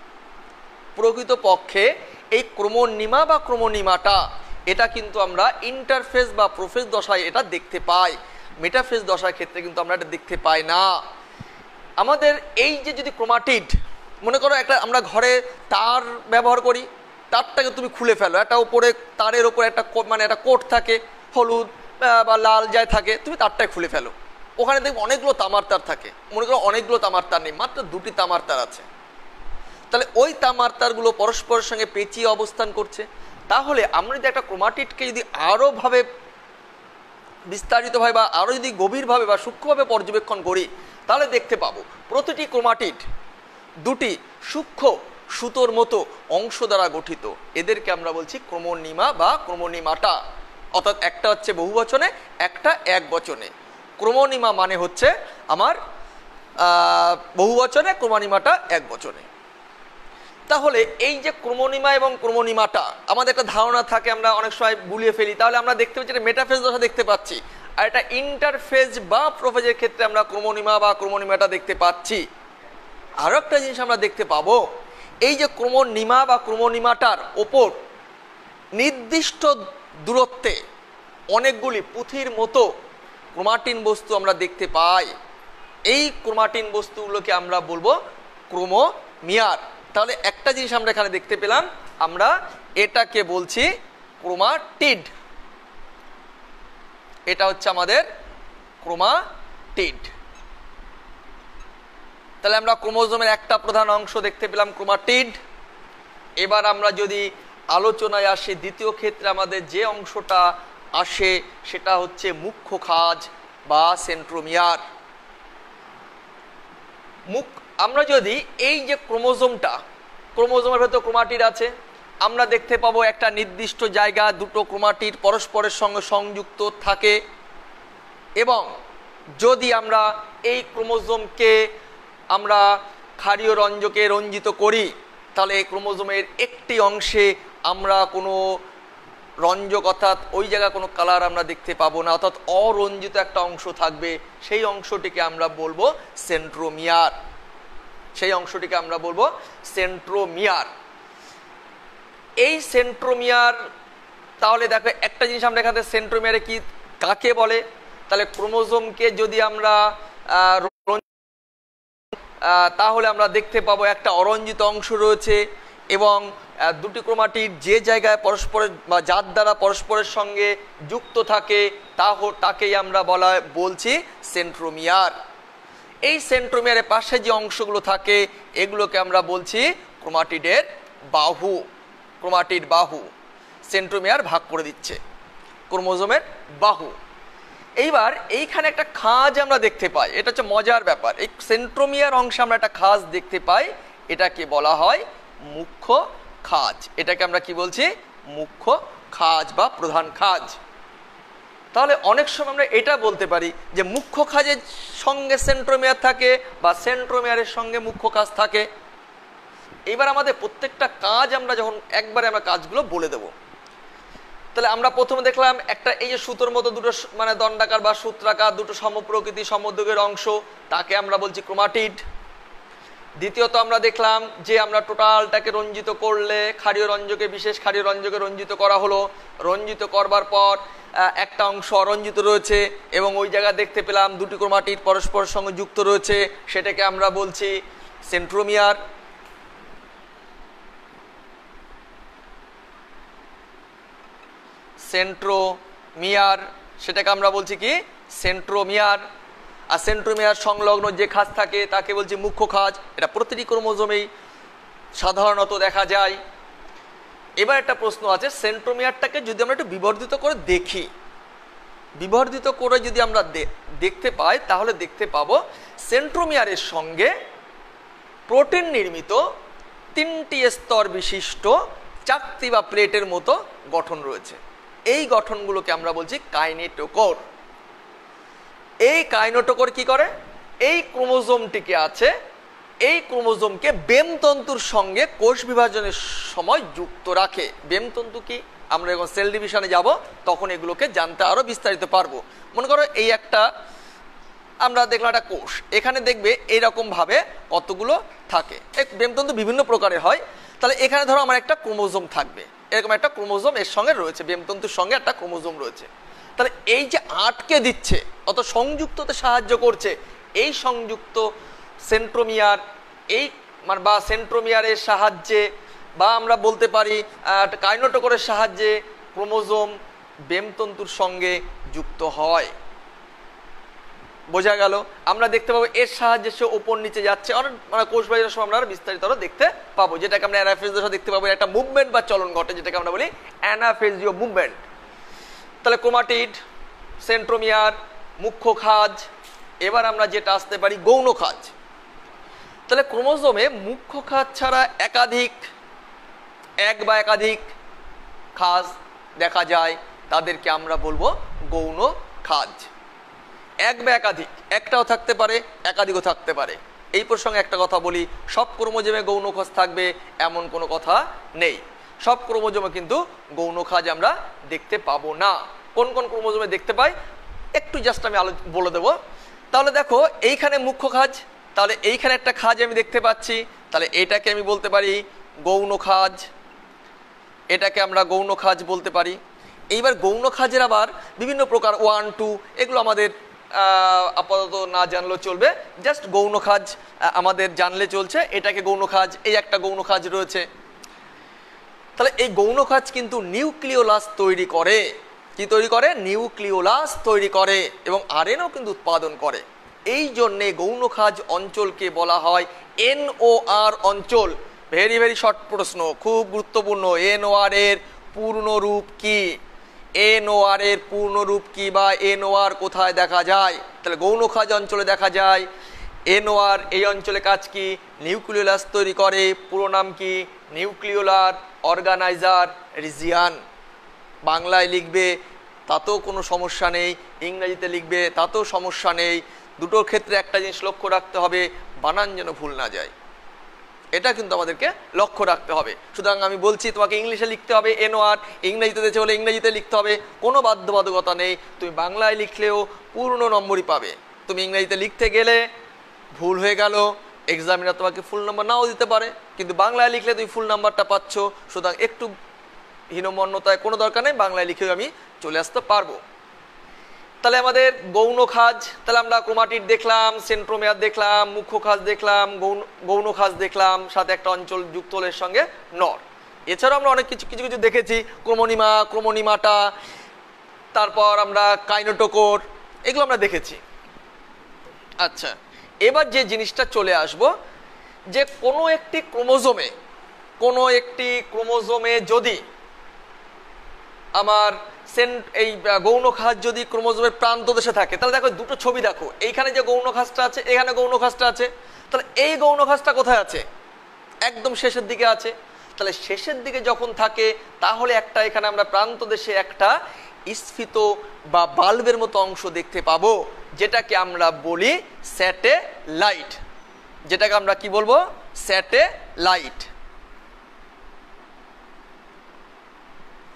প্রকৃতপক্ষে এই ক্রোমোনিমা বা ক্রোমোনিমাটা এটা কিন্তু আমরা ইন্টারফেজ বা প্রোফেজ দশায় এটা দেখতে পাই, মেটাফেজ দশার ক্ষেত্রে কিন্তু আমরা এটা দেখতে পাই না। আমাদের এই যে যদি ক্রোমাটিড, মনে করো একটা আমরা ঘরে তার ব্যবহার করি, তারটাকে তুমি খুলে ফেলো, একটা উপরে তারের উপরে একটা মানে একটা কোট থাকে হলুদ বা লাল যাই থাকে, তুমি তারটাই খুলে ফেলো, ওখানে দেখবে অনেকগুলো তামার তার থাকে। মনে করো অনেকগুলো তামার তার নেই, মাত্র দুটি তামার তার আছে। তাহলে ওই তামার তারগুলো পরস্পরের সঙ্গে পেঁচিয়ে অবস্থান করছে। তাহলে আমরা যদি একটা ক্রোমাটিডকে যদি আরো ভাবে বিস্তারিতভাবে বা আরো যদি গভীরভাবে বা সূক্ষ্মভাবে পর্যবেক্ষণ করি, তাহলে দেখতে পাবো প্রতিটি ক্রোমাটিড দুটি সূক্ষ্ম সুতোর মতো অংশ দ্বারা গঠিত। এদেরকে আমরা বলছি ক্রোমোনিমা বা ক্রোমোনিমাটা। অর্থাৎ একটা হচ্ছে বহু বচনে, একটা এক বচনে। ক্রোমোনিমা মানে হচ্ছে আমার বহু বচনে, ক্রোমোনিমাটা এক বচনে। তাহলে এই যে ক্রোমোনিমা এবং ক্রোমোনিমাটা আমাদের একটা ধারণা থাকে, আমরা অনেক সময় গুলিয়ে ফেলি। তাহলে আমরা দেখতে পাচ্ছি এটা মেটাফেজ দশা দেখতে পাচ্ছি, আর এটা ইন্টারফেজ বা প্রোফেজের ক্ষেত্রে আমরা ক্রোমোনিমা বা ক্রোমোনিমাটা দেখতে পাচ্ছি। আরো একটা জিনিস আমরা দেখতে পাবো, এই যে ক্রোমোনিমা বা ক্রোমোনিমাটার ওপর নির্দিষ্ট দূরত্বে অনেকগুলি পুঁথির মতো ক্রোমাটিন বস্তু আমরা দেখতে পাই। এই ক্রোমাটিন বস্তুগুলোকে আমরা বলবো ক্রোমোমিয়ার। তাহলে একটা জিনিস আমরা এখানে দেখতে পেলাম, আমরা এটাকে বলছি ক্রোমাটিড। এটা হচ্ছে আমাদের ক্রোমাটিড। তাহলে আমরা ক্রোমোজোমের একটা প্রধান অংশ দেখতে পেলাম ক্রোমাটিড। এবার আমরা যদি আলোচনায় আসি, দ্বিতীয় ক্ষেত্রে আমাদের যে অংশটা আসে সেটা হচ্ছে মুখ্য খাঁজ বা সেন্ট্রোমিয়ার। মুখ আমরা যদি এই যে ক্রোমোজোমটা, ক্রোমোজোমের ভেতর ক্রোমাটিড আছে, আমরা দেখতে পাবো একটা নির্দিষ্ট জায়গা দুটো ক্রোমাটিড পরস্পরের সঙ্গে সংযুক্ত থাকে। এবং যদি আমরা এই ক্রোমোজোমকে আমরা ক্ষারীয় রঞ্জকে রঞ্জিত করি, তাহলে এই ক্রোমোজোমের একটি অংশে আমরা কোনো রঞ্জক অর্থাৎ ওই জায়গা কোনো কালার আমরা দেখতে পাবো না, অর্থাৎ অরঞ্জিত একটা অংশ থাকবে। সেই অংশটিকে আমরা বলবো সেন্ট্রোমিয়ার। সেই অংশটিকে আমরা বলবো সেন্ট্রোমিয়ার। এই সেন্ট্রোমিয়ার, তাহলে দেখো একটা জিনিস আমরা এখানে সেন্ট্রোমিয়ারে কি কাকে বলে, তাহলে ক্রোমোজোমকে যদি আমরা তাহলে আমরা দেখতে পাবো একটা অরঞ্জিত অংশ রয়েছে এবং দুটি ক্রোমাটিড যে জায়গায় পরস্পরের বা যার দ্বারা পরস্পরের সঙ্গে যুক্ত থাকে তা তাকেই আমরা বলা বলছি সেন্ট্রোমিয়ার। এই সেন্ট্রোমিয়ারের পাশে যে অংশগুলো থাকে এগুলোকে আমরা বলছি ক্রোমাটিডের বাহু। ক্রোমাটিড বাহু, সেন্ট্রোমিয়ার ভাগ করে দিচ্ছে ক্রোমোজোমের বাহু। এইবার এইখানে একটা খাঁজ আমরা দেখতে পাই, এটা হচ্ছে মজার ব্যাপার। এই সেন্ট্রোমিয়ার অংশে আমরা একটা খাঁজ দেখতে পাই, এটাকে বলা হয় মুখ্য খাঁজ। এটাকে আমরা কি বলছি? মুখ্য খাঁজ বা প্রধান খাঁজ। তাহলে অনেক সময় আমরা এটা বলতে পারি যে মুখ্য খাঁজের সঙ্গে সেন্ট্রোমিয়ার থাকে বা সেন্ট্রোমিয়ারের সঙ্গে মুখ্য খাঁজ থাকে। এবার আমাদের প্রত্যেকটা কাজ আমরা যখন একবারে আমরা কাজগুলো বলে দেব, তাহলে আমরা প্রথমে দেখলাম একটা এই যে সুতোর মতো দুটো মানে দণ্ডাকার বা সূত্রাকার দুটো সমপ্রকৃতি সমদ্বয়ের অংশ, তাকে আমরা বলছি ক্রোমাটিড। দ্বিতীয়ত আমরা দেখলাম যে আমরা টোটালটাকে রঞ্জিত করলে ক্ষারীয় রঞ্জকে বিশেষ ক্ষারীয় রঞ্জকে রঞ্জিত করা হলো, রঞ্জিত করবার পর একটা অংশ অরঞ্জিত রয়েছে এবং ওই জায়গায় দেখতে পেলাম দুটি ক্রোমাটিড পরস্পরের সঙ্গে যুক্ত রয়েছে, সেটাকে আমরা বলছি সেন্ট্রোমিয়ার। সেন্ট্রোমিয়ার সেটাকে আমরা বলছি কি সেন্ট্রোমিয়ার। আর সেন্ট্রোমিয়ার সংলগ্ন যে খাঁজ থাকে তাকে বলছি মুখ্য খাঁজ। এটা প্রতিটি ক্রোমোজোমেই সাধারণত দেখা যায়। এবার একটা প্রশ্ন আছে, সেন্ট্রোমিয়ারটাকে যদি আমরা একটু বিবর্ধিত করে দেখি, বিবর্ধিত করে যদি আমরা দেখতে পাই তাহলে দেখতে পাবো সেন্ট্রোমিয়ারের সঙ্গে প্রোটিন নির্মিত তিনটি স্তর বিশিষ্ট চাকতি বা প্লেটের মতো গঠন রয়েছে। এই গঠনগুলোকে আমরা বলছি কাইনেটোকোর। এই কাইনেটোকোর কি করে? এই ক্রোমোজোমটিকে আছে, এই ক্রোমোজোমকে বেমতন্তুর সঙ্গে কোষ বিভাজনের সময় যুক্ত রাখে। বেমতন্তু কি? আমরা যখন সেল ডিভিশনে যাব তখন এগুলোকে জানতে আরো বিস্তারিত পারবো। মনে করো এই একটা আমরা দেখলাম একটা কোষ, এখানে দেখবে এইরকম ভাবে কতগুলো থাকে। বেমতন্তু বিভিন্ন প্রকারের হয়। তাহলে এখানে ধরো আমার একটা ক্রোমোজোম থাকবে, এরকম একটা ক্রোমোজোম এর সঙ্গে রয়েছে, বেমতন্তুর সঙ্গে একটা ক্রোমোজোম রয়েছে। তাহলে এই যে আটকে দিচ্ছে অত সংযুক্ততে সাহায্য করছে, এই সংযুক্ত সেন্ট্রোমিয়ার এই বা সেন্ট্রোমিয়ারের সাহায্যে বা আমরা বলতে পারি কাইনেটোকোরের সাহায্যে ক্রোমোজোম বেমতন্তুর সঙ্গে যুক্ত হয়। বোঝা গেল? আমরা দেখতে পাবো এর সাহায্যে সে ওপর নিচে যাচ্ছে, অনেক মানে কোষ বিভাজনের সময় আমরা বিস্তারিত দেখতে পাবো, যেটাকে আমরা অ্যানাফেজিও দেখতে পাবো, একটা মুভমেন্ট বা চলন ঘটে যেটাকে আমরা বলি অ্যানাফেজিও মুভমেন্ট। তাহলে ক্রোমাটিড, সেন্ট্রোমিয়ার, মুখ্য খাঁজ। এবার আমরা যেটা আসতে পারি গৌণ খাঁজ। তাহলে ক্রোমোজোমে মুখ্য খাঁজ ছাড়া একাধিক এক বা একাধিক খাঁজ দেখা যায়, তাদেরকে আমরা বলবো গৌণ খাঁজ। এক বা একাধিক, একটাও থাকতে পারে একাধিকও থাকতে পারে। এই প্রসঙ্গে একটা কথা বলি, সব ক্রোমোজোমে গৌণ খাঁজ থাকবে এমন কোনো কথা নেই। সব ক্রোমোজোমে কিন্তু গৌণ খাঁজ আমরা দেখতে পাবো না। কোন কোন ক্রোমোজোমে দেখতে পাই একটু জাস্ট আমি আলো বলে দেবো। তাহলে দেখো এইখানে মুখ্য খাঁজ, তাহলে এইখানে একটা খাঁজ আমি দেখতে পাচ্ছি, তাহলে এটাকে আমি বলতে পারি গৌণ খাঁজ, এটাকে আমরা গৌণ খাঁজ বলতে পারি। এইবার গৌণ খাঁজের আবার বিভিন্ন প্রকার, ওয়ান টু এগুলো আমাদের আপাতত না জানলেও চলবে, জাস্ট গৌণ খাঁজ আমাদের জানলে চলছে। এটাকে গৌণ খাঁজ, এই একটা গৌণ খাঁজ রয়েছে। তাহলে এই গৌণ খাঁজ কিন্তু নিউক্লিওলাস তৈরি করে। কি তৈরি করে? নিউক্লিওলাস তৈরি করে এবং আরএনএও কিন্তু উৎপাদন করে। এই জন্যে গৌণ খাঁজ অঞ্চলকে বলা হয় এনওআর অঞ্চল। ভেরি ভেরি শর্ট প্রশ্ন, খুব গুরুত্বপূর্ণ। এনওআর এর পূর্ণরূপ কি? এনওআর এর পূর্ণরূপ কি বা এনওআর কোথায় দেখা যায়? তাহলে গৌণ খাঁজ অঞ্চলে দেখা যায়। এনওআর এই অঞ্চলে কাজ কি? নিউক্লিওলাস তৈরি করে। পুরো নাম কি? Nucleolar organizer region. বাংলায় লিখবে তাতেও কোনো সমস্যা নেই, ইংরেজিতে লিখবে তাতেও সমস্যা নেই। দুটোর ক্ষেত্রে একটা জিনিস লক্ষ্য রাখতে হবে, বানান যেন ভুল না যায়, এটা কিন্তু আমাদেরকে লক্ষ্য রাখতে হবে। সুতরাং আমি বলছি তোমাকে ইংলিশে লিখতে হবে এনওআর, ইংরেজিতে দিয়েছে বলে ইংরেজিতে লিখতে হবে, কোনো বাধ্যবাধকতা নেই। তুমি বাংলায় লিখলেও পূর্ণ নম্বরই পাবে। তুমি ইংরেজিতে লিখতে গেলে ভুল হয়ে গেল, এক্সামিনার তোমাকে ফুল নাম্বার নাও দিতে পারে, কিন্তু বাংলায় লিখলে তুমি ফুল নাম্বারটা পাচ্ছ। সুতরাং একটু হীনমন্যতায় কোনো দরকার নেই, বাংলায় লিখেও আমি চলে আসতে পারবো। তাহলে আমাদের গৌণ খাঁজ, তাহলে আমরা ক্রোমাটিড দেখলাম, সেন্ট্রোমিয়ার দেখলাম, মুখ্য খাঁজ দেখলাম, গৌণ গৌণ খাঁজ দেখলাম, সাথে একটা অঞ্চল যুক্ত হলো এর সঙ্গে নর। এছাড়াও আমরা অনেক কিছু কিছু কিছু দেখেছি, ক্রোমোনিমা, ক্রোমোনিমাটা, তারপর আমরা কাইনেটোকোর, এগুলো আমরা দেখেছি। আচ্ছা, এবার যে জিনিসটা চলে আসবো, যে কোনো একটি ক্রোমোজোমে কোনো একটি ক্রোমোজোমে যদি আমার সেন্ট এই গৌণ খাঁজ যদি ক্রোমোজোমের প্রান্ত দেশে থাকে, তাহলে দেখো দুটো ছবি দেখো, এইখানে যে গৌণ খাঁজটা আছে, এখানে গৌণ খাঁজটা আছে। তাহলে এই গৌণ খাঁজটা কোথায় আছে? একদম শেষের দিকে আছে। তাহলে শেষের দিকে যখন থাকে তাহলে একটা এখানে আমরা প্রান্ত দেশে একটা স্ফীত বা বাল্বের মতো অংশ দেখতে পাবো, যেটাকে আমরা বলি স্যাটেলাইট। যেটাকে আমরা কি বলবো? স্যাটেলাইট।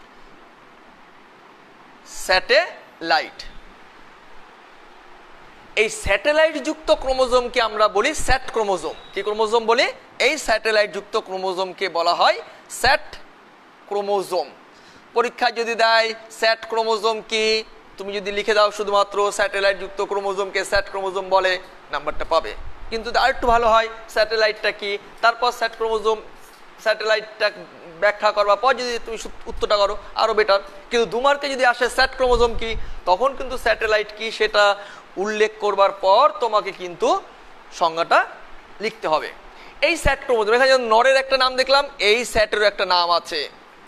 স্যাটেলাইট এই স্যাটেলাইট যুক্ত ক্রোমোজোমকে আমরা বলি স্যাট ক্রোমোজোম। কি ক্রোমোজোম বলি? এই স্যাটেলাইট যুক্ত ক্রোমোজোমকে বলা হয় স্যাট ক্রোমোজোম। পরীক্ষায় যদি দেয় স্যাট ক্রোমোজোম কি, তুমি যদি লিখে দাও শুধুমাত্র স্যাটেলাইট যুক্ত ক্রোমোজোমকে স্যাট ক্রোমোজোম বলে, নাম্বারটা পাবে। কিন্তু আরেকটু ভালো হয় স্যাটেলাইটটা কি, তারপর স্যাট ক্রোমোজোম, স্যাটেলাইটটা ব্যাখ্যা করবার পর যদি তুমি উত্তরটা করো আরও বেটার। কিন্তু দু মার্কে যদি আসে স্যাট ক্রোমোজোম কি, তখন কিন্তু স্যাটেলাইট কি সেটা উল্লেখ করবার পর তোমাকে কিন্তু সংজ্ঞাটা লিখতে হবে। এই স্যাট ক্রোমোজোম, এখানে যেমন নরের একটা নাম দেখলাম, এই স্যাটেরও একটা নাম আছে,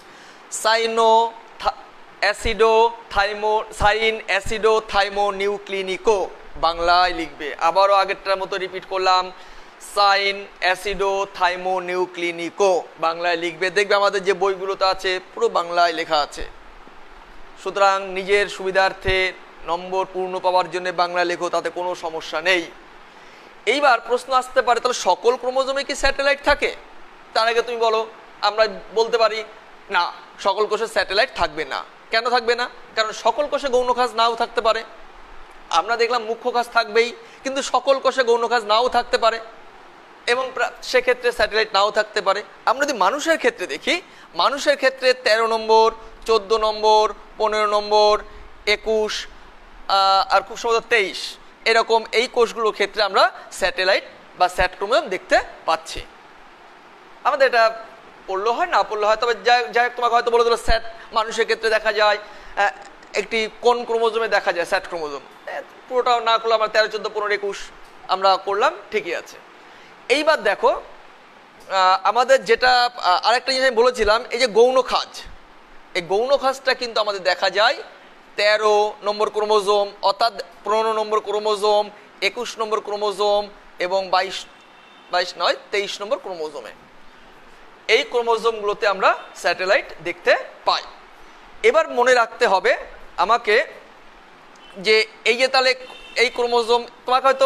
সাইনো অ্যাসিডো থাইমো, সাইন অ্যাসিডো থাইমো নিউক্লিনিকো, বাংলায় লিখবে। আবারও আগেরটার মতো রিপিট করলাম, সাইন অ্যাসিডো থাইমো নিউক্লিনিকো, বাংলায় লিখবে। দেখবে আমাদের যে বইগুলোতে আছে পুরো বাংলায় লেখা আছে। সুতরাং নিজের সুবিধার্থে নম্বর পূর্ণ পাওয়ার জন্য বাংলা লেখো, তাতে কোনো সমস্যা নেই। এইবার প্রশ্ন আসতে পারে, তাহলে সকল ক্রোমোজোমে কি স্যাটেলাইট থাকে? তার আগে তুমি বলো, আমরা বলতে পারি না, সকল কোষে স্যাটেলাইট থাকবে না। কেন থাকবে না? কারণ সকল কোষে গৌণখাজ নাও থাকতে পারে। আমরা দেখলাম মুখ্য খাজ থাকবেই, কিন্তু সকল কোষে গৌণখাজ নাও থাকতে পারে এবং সেক্ষেত্রে স্যাটেলাইট নাও থাকতে পারে। আমরা যদি মানুষের ক্ষেত্রে দেখি, মানুষের ক্ষেত্রে তেরো নম্বর, চোদ্দো নম্বর, পনেরো নম্বর, একুশ আর খুব সম্ভবত তেইশ, এরকম এই কোষগুলোর ক্ষেত্রে আমরা স্যাটেলাইট বা স্যাট ক্রোমোজোম দেখতে পাচ্ছি। আমাদের এটা পড়লো হয়, না পড়লো হয়, তবে যাই যাই হোক তোমাকে হয়তো বলে দিল স্যাট মানুষের ক্ষেত্রে দেখা যায় একটি কোন ক্রোমোজোমে দেখা যায় স্যাট ক্রোমোজোম, পুরোটাও না করলে আমরা তেরো চোদ্দো পনেরো একুশ আমরা করলাম, ঠিকই আছে। এইবার দেখো আমাদের যেটা আরেকটা জিনিস আমি বলেছিলাম, এই যে গৌণ খাজ, এই গৌণ খাজটা কিন্তু আমাদের দেখা যায় তেরো নম্বর ক্রোমোজোম, অর্থাৎ পনেরো নম্বর ক্রোমোজোম, একুশ নম্বর ক্রোমোজোম এবং বাইশ বাইশ নয় তেইশ নম্বর ক্রোমোজোমে। এই ক্রোমোজোমগুলোতে আমরা স্যাটেলাইট দেখতে পাই। এবার মনে রাখতে হবে আমাকে যে এই যে তাহলে এই ক্রোমোজোম, তোমাকে হয়তো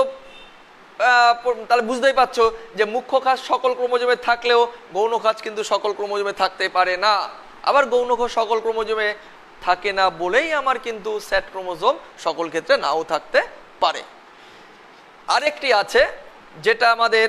তাহলে বুঝতেই পারছো যে মুখ্য খাজ সকল ক্রোমোজোমে থাকলেও গৌণ খাজ কিন্তু সকল ক্রোমোজোমে থাকতে পারে না। আবার গৌণ খাজ সকল ক্রোমোজোমে থাকে না বলেই আমার কিন্তু স্যাট ক্রোমোজোম সকল ক্ষেত্রে নাও থাকতে পারে। আরেকটি আছে যেটা আমাদের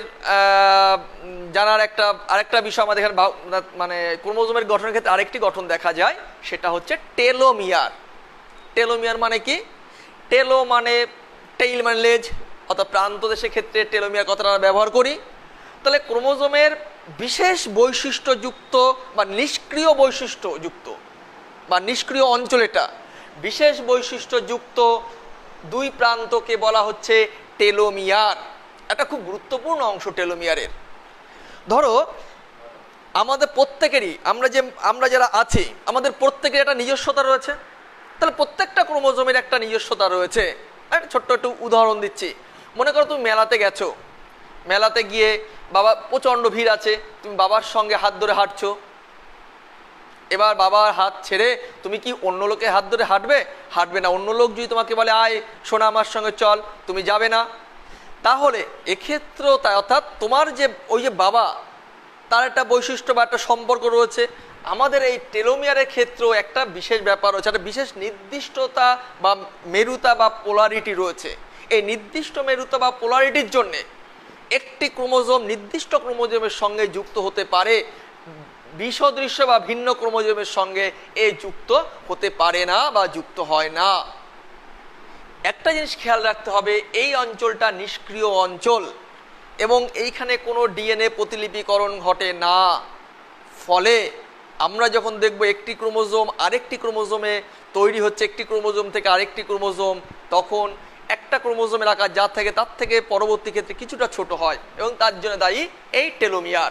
জানার একটা আরেকটা বিষয়, আমাদের এখানে মানে ক্রোমোজোমের গঠনের ক্ষেত্রে আরেকটি গঠন দেখা যায়, সেটা হচ্ছে টেলোমিয়ার। টেলোমিয়ার মানে কি? টেলো মানে টেইল মানে লেজ, অর্থাৎ প্রান্তদেশের ক্ষেত্রে টেলোমিয়ার কথাটা আমরা ব্যবহার করি। তাহলে ক্রোমোজোমের বিশেষ বৈশিষ্ট্যযুক্ত বা নিষ্ক্রিয় বৈশিষ্ট্যযুক্ত বা নিষ্ক্রিয় অঞ্চল, এটা বিশেষ বৈশিষ্ট্যযুক্ত দুই প্রান্তকে বলা হচ্ছে টেলোমিয়ার। একটা খুব গুরুত্বপূর্ণ অংশ টেলোমিয়ারের। ধরো আমাদের প্রত্যেকেরই, আমরা যে আমরা যারা আছি আমাদের প্রত্যেকের একটা নিজস্বতা রয়েছে। তাহলে প্রত্যেকটা ক্রোমোজোমের একটা নিজস্বতা রয়েছে। একটা ছোট্ট একটু উদাহরণ দিচ্ছি। মনে করো তুমি মেলাতে গেছো, মেলাতে গিয়ে বাবা প্রচণ্ড ভিড় আছে, তুমি বাবার সঙ্গে হাত ধরে হাঁটছো। এবার বাবার হাত ছেড়ে তুমি কি অন্য লোকের হাত ধরে হাঁটবে? হাঁটবে না। অন্য লোক যদি তোমাকে বলে আয় শোনা আমার সঙ্গে চল, তুমি যাবে না। তাহলে এক্ষেত্রেও তাই, অর্থাৎ তোমার যে ওই যে বাবা, তার একটা বৈশিষ্ট্য বা একটা সম্পর্ক রয়েছে। আমাদের এই টেলোমিয়ারের ক্ষেত্রেও একটা বিশেষ ব্যাপার রয়েছে, একটা বিশেষ নির্দিষ্টতা বা মেরুতা বা পোলারিটি রয়েছে। এই নির্দিষ্ট মেরুতা বা পোলারিটির জন্যে একটি ক্রোমোজোম নির্দিষ্ট ক্রোমোজোমের সঙ্গে যুক্ত হতে পারে, বিসদৃশ্য বা ভিন্ন ক্রোমোজোমের সঙ্গে এ যুক্ত হতে পারে না বা যুক্ত হয় না। একটা জিনিস খেয়াল রাখতে হবে, এই অঞ্চলটা নিষ্ক্রিয় অঞ্চল এবং এইখানে কোনো ডিএনএ প্রতিলিপিকরণ ঘটে না। ফলে আমরা যখন দেখব একটি ক্রোমোজোম আরেকটি ক্রোমোজোমে তৈরি হচ্ছে, একটি ক্রোমোজোম থেকে আরেকটি ক্রোমোজোম, তখন একটা ক্রোমোজোমের আকার যার থেকে তার থেকে পরবর্তী ক্ষেত্রে কিছুটা ছোট হয় এবং তার জন্য দায়ী এই টেলোমিয়ার।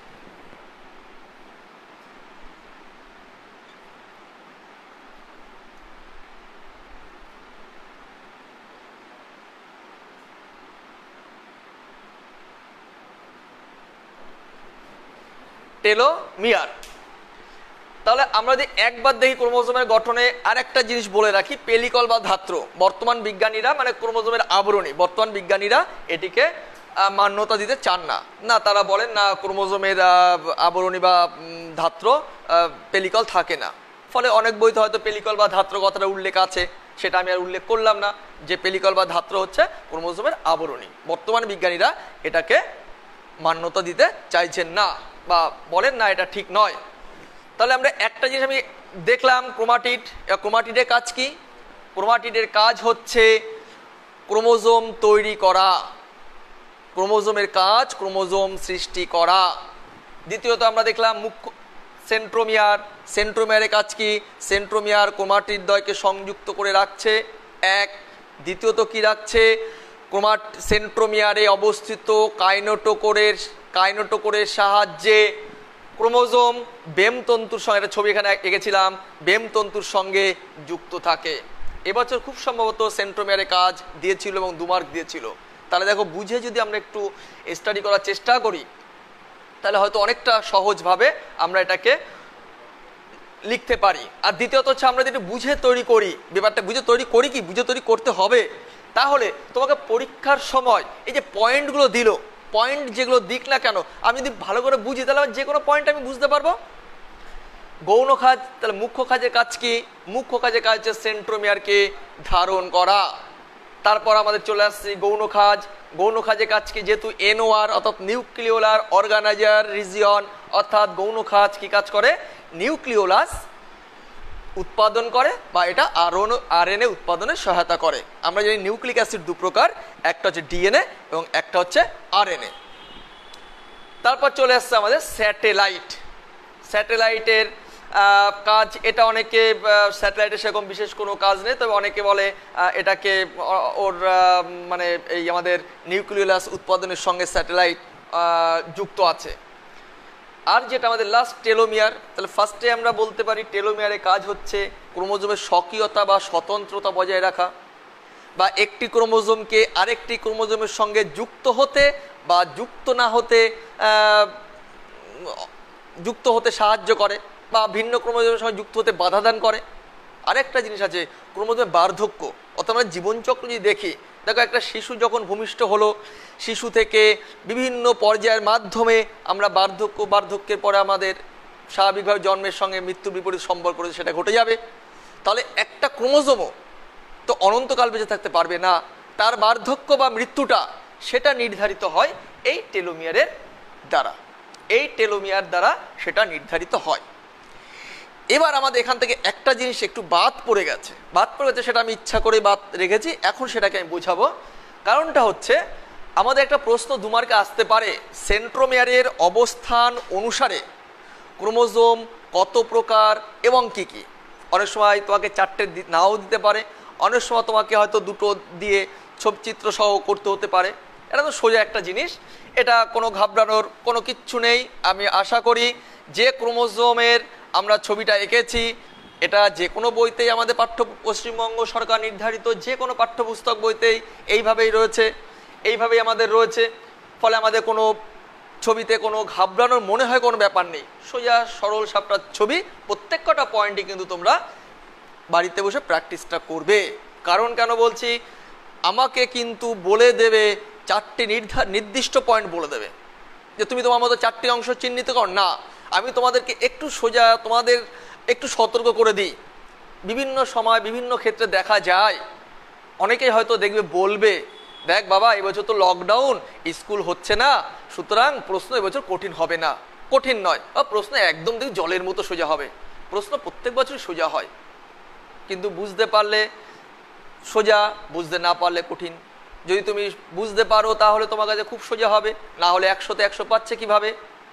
টেলোমিয়ার। তাহলে আমরা যদি একবার দেখি ক্রোমোজোমের গঠনে আরেকটা জিনিস বলে রাখি, পেলিকল বা ধাত্র। বর্তমান বিজ্ঞানীরা মানে ক্রোমোজোমের আবরণী, বর্তমান বিজ্ঞানীরা এটিকে মান্যতা দিতে চান না। না, তারা বলেন না ক্রোমোজোমের আবরণী বা ধাত্র পেলিকল থাকে না। ফলে অনেক বইতে হয়তো পেলিকল বা ধাত্র কথাটা উল্লেখ আছে, সেটা আমি আর উল্লেখ করলাম না, যে পেলিকল বা ধাত্র হচ্ছে ক্রোমোজোমের আবরণী। বর্তমানে বিজ্ঞানীরা এটাকে মান্যতা দিতে চাইছেন না বা বলেন না এটা ঠিক নয়। তাহলে আমরা একটা জিনিস আমি দেখলাম, ক্রোমাটিড। ক্রোমাটিডের কাজ কি? ক্রোমাটিডের কাজ হচ্ছে ক্রোমোজোম তৈরি করা, ক্রোমোজোমের কাজ ক্রোমোজোম সৃষ্টি করা। দ্বিতীয়ত আমরা দেখলাম মুখ্য সেন্ট্রোমিয়ার। সেন্ট্রোমিয়ারের কাজ কি? সেন্ট্রোমিয়ার ক্রোমাটিড দ্বয়কে সংযুক্ত করে রাখছে, এক। দ্বিতীয়ত কি রাখছে? ক্রোমাট সেন্ট্রোমিয়ারে অবস্থিত কাইনেটোকোরের কাইনেটোকোরের সাহায্যে ক্রোমোজোম বেমতন্তুর সঙ্গে, একটা ছবি এখানে এঁকেছিলাম, বেমতন্তুর সঙ্গে যুক্ত থাকে। এবছর খুব সম্ভবত সেন্ট্রোমিয়ারে কাজ দিয়েছিল এবং দু মার্ক দিয়েছিল। তাহলে দেখো, বুঝে যদি আমরা একটু স্টাডি করার চেষ্টা করি তাহলে হয়তো অনেকটা সহজভাবে আমরা এটাকে লিখতে পারি। আর দ্বিতীয়ত হচ্ছে আমরা যদি বুঝে তৈরি করি, ব্যাপারটা বুঝে তৈরি করি কি বুঝে তৈরি করতে হবে, তাহলে তোমাকে পরীক্ষার সময় এই যে পয়েন্টগুলো দিল, পয়েন্ট যেগুলো দিক না কেন, আমি যদি ভালো করে বুঝি তাহলে যে কোনো পয়েন্ট আমি বুঝতে পারবো। গৌণ খাজ, তাহলে মুখ্য কাজের কাজ কি? মুখ্য কাজের কাজ হচ্ছে সেন্ট্রোমিয়ারকে ধারণ করা। তারপর আমাদের চলে আসছে গৌণ খাজ। গৌণ কাজের কাজ কি? যেহেতু এনওআর অর্থাৎ নিউক্লিওলার অর্গানাইজার রিজিয়ন, অর্থাৎ গৌণ খাজ কি কাজ করে? নিউক্লিওলাস উৎপাদন করে বা এটা আরএনএ উৎপাদনে সহায়তা করে। আমরা জানি নিউক্লিক অ্যাসিড দু প্রকার, একটা হচ্ছে ডিএনএ এবং একটা হচ্ছে আরএনএ। তারপর চলে আসছে আমাদের স্যাটেলাইট। স্যাটেলাইটের কাজ, এটা অনেকে স্যাটেলাইটের সেরকম বিশেষ কোনো কাজ নেই, তবে অনেকে বলে এটাকে ওর মানে এই আমাদের নিউক্লিয়াস উৎপাদনের সঙ্গে স্যাটেলাইট যুক্ত আছে। আর যেটা আমাদের লাস্ট টেলোমিয়ার, তাহলে ফার্স্টে আমরা বলতে পারি টেলোমিয়ারের কাজ হচ্ছে ক্রোমোজোমের স্বকীয়তা বা স্বতন্ত্রতা বজায় রাখা, বা একটি ক্রোমোজোমকে আরেকটি ক্রোমোজোমের সঙ্গে যুক্ত হতে বা যুক্ত না হতে যুক্ত হতে সাহায্য করে, বা ভিন্ন ক্রোমোজোমের সঙ্গে যুক্ত হতে বাধা দান করে। আরেকটা জিনিস আছে ক্রোমোজোমের বার্ধক্য, অর্থাৎ আমরা জীবনচক্র যদি দেখি, দেখো একটা শিশু যখন ভূমিষ্ঠ হলো, শিশু থেকে বিভিন্ন পর্যায়ের মাধ্যমে আমরা বার্ধক্য, বার্ধক্যের পরে আমাদের স্বাভাবিকভাবে জন্মের সঙ্গে মৃত্যুর বিপরীত সম্পর্ক রয়েছে, সেটা ঘটে যাবে। তাহলে একটা ক্রোমোজোমও তো অনন্তকাল বেঁচে থাকতে পারবে না, তার বার্ধক্য বা মৃত্যুটা সেটা নির্ধারিত হয় এই টেলোমিয়ারের দ্বারা, এই টেলোমিয়ার দ্বারা সেটা নির্ধারিত হয়। এবার আমাদের এখান থেকে একটা জিনিস একটু বাদ পড়ে গেছে, বাদ পড়ে গেছে সেটা আমি ইচ্ছা করে বাদ রেখেছি, এখন সেটাকে আমি বোঝাবো। কারণটা হচ্ছে আমাদের একটা প্রশ্ন দু মার্কে আসতে পারে, সেন্ট্রোমিয়ারের অবস্থান অনুসারে ক্রোমোজোম কত প্রকার এবং কি কি। অনেক সময় তোমাকে চারটে নাও দিতে পারে, অনেক সময় তোমাকে হয়তো দুটো দিয়ে ছবি চিত্র সহ করতে হতে পারে। এটা তো সোজা একটা জিনিস, এটা কোনো ঘাবড়ানোর কোনো কিচ্ছু নেই। আমি আশা করি যে ক্রোমোজোমের আমরা ছবিটা এঁকেছি এটা যে কোনো বইতেই আমাদের পাঠ্য পশ্চিমবঙ্গ সরকার নির্ধারিত যে কোনো পাঠ্যপুস্তক বইতেই এইভাবেই রয়েছে, এইভাবেই আমাদের রয়েছে। ফলে আমাদের কোনো ছবিতে কোনো ঘাবড়ানোর মনে হয় কোনো ব্যাপার নেই, সোজা সরল সাপটা ছবি। প্রত্যেক কটা পয়েন্টই কিন্তু তোমরা বাড়িতে বসে প্র্যাকটিসটা করবে। কারণ কেন বলছি, আমাকে কিন্তু বলে দেবে চারটি নির্ধার নির্দিষ্ট পয়েন্ট বলে দেবে যে তুমি তোমার মতো চারটি অংশ চিহ্নিত কর না, আমি তোমাদেরকে একটু সোজা তোমাদের একটু সতর্ক করে দিই। বিভিন্ন সময় বিভিন্ন ক্ষেত্রে দেখা যায় অনেকেই হয়তো দেখবে বলবে, দেখ বাবা এবছর তো লকডাউন, স্কুল হচ্ছে না, সুতরাং প্রশ্ন এবছর কঠিন হবে না। কঠিন নয়, বা প্রশ্ন একদম দেখ জলের মতো সোজা হবে। প্রশ্ন প্রত্যেক বছরই সোজা হয়, কিন্তু বুঝতে পারলে সোজা, বুঝতে না পারলে কঠিন। যদি তুমি বুঝতে পারো তাহলে তোমার কাছে খুব সোজা হবে, না হলে একশোতে একশো পাচ্ছে কিভাবে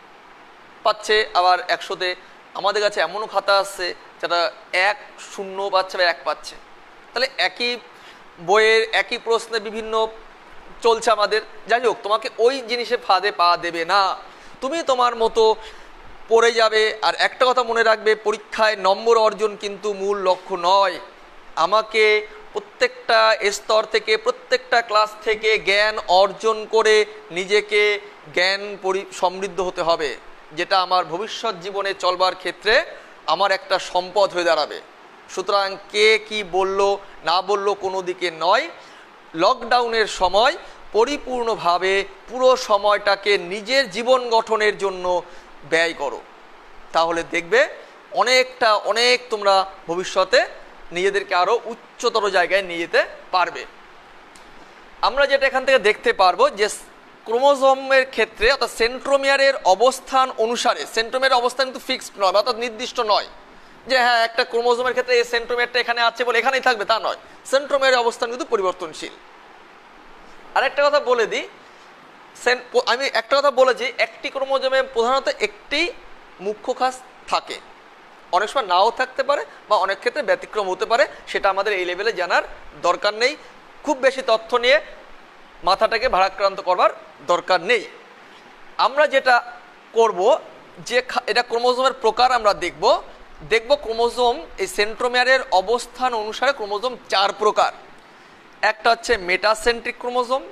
পাচ্ছে। আবার একশোতে আমাদের কাছে এমনও খাতা আসছে যেটা এক শূন্য পাচ্ছে বা এক পাচ্ছে। তাহলে একই বইয়ের একই প্রশ্নে বিভিন্ন চলছে আমাদের। যাই হোক, তোমাকে ওই জিনিসে ফাঁদে পা দেবে না, তুমি তোমার মতো পড়ে যাবে। আর একটা কথা মনে রাখবে, পরীক্ষায় নম্বর অর্জন কিন্তু মূল লক্ষ্য নয়। আমাকে প্রত্যেকটা স্তর থেকে প্রত্যেকটা ক্লাস থেকে জ্ঞান অর্জন করে নিজেকে জ্ঞান পরি সমৃদ্ধ হতে হবে, যেটা আমার ভবিষ্যৎ জীবনে চলবার ক্ষেত্রে আমার একটা সম্পদ হয়ে দাঁড়াবে। সুতরাং কে কি বলল না বলল কোনো দিকে নয়, লকডাউনের সময় পরিপূর্ণভাবে পুরো সময়টাকে নিজের জীবন গঠনের জন্য ব্যয় করো, তাহলে দেখবে অনেকটা অনেক তোমরা ভবিষ্যতে নিজেদেরকে আরও উচ্চতর জায়গায় নিয়ে যেতে পারবে। আমরা যেটা এখান থেকে দেখতে পারবো যে ক্রোমোজোমের ক্ষেত্রে অর্থাৎ সেন্ট্রোমিয়ারের অবস্থান অনুসারে, সেন্ট্রোমিয়ারের অবস্থান কিন্তু ফিক্সড নয়, অর্থাৎ নির্দিষ্ট নয় যে হ্যাঁ একটা ক্রোমোজোমের ক্ষেত্রে এই সেন্ট্রোমিয়ারটা এখানে আছে বলে এখানেই থাকবে, তা নয়। সেন্ট্রোমিয়ারের অবস্থান কিন্তু পরিবর্তনশীল। আর একটা কথা বলে দিই, আমি একটা কথা বলেছি, একটি ক্রোমোজোমে প্রধানত একটি মুখ্য খাস থাকে, অনেক সময় নাও থাকতে পারে বা অনেক ক্ষেত্রে ব্যতিক্রম হতে পারে, সেটা আমাদের এই লেভেলে জানার দরকার নেই। খুব বেশি তথ্য নিয়ে মাথাটাকে ভারাক্রান্ত করবার দরকার নেই। আমরা যেটা করব যে এটা ক্রোমোজোমের প্রকার আমরা দেখব দেখব ক্রোমোজোম এই সেন্ট্রোমিয়ারের অবস্থান অনুসারে ক্রোমোজোম চার প্রকার। একটা হচ্ছে মেটাসেন্ট্রিক ক্রোমোজোম,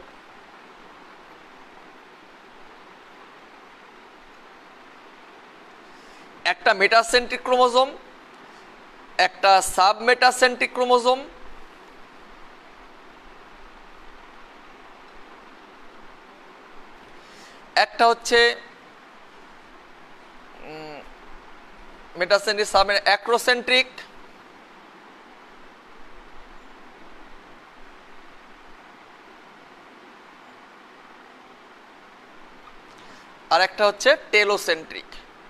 একটা মেটাসেন্ট্রিক ক্রোমোজোম, একটা সাবমেটাসেন্ট্রিক ক্রোমোজোম, একটা হচ্ছে মেটাসেন্ট্রিক সাব অ্যাক্রোসেন্ট্রিক, আর একটা হচ্ছে টেলোসেন্ট্রিক।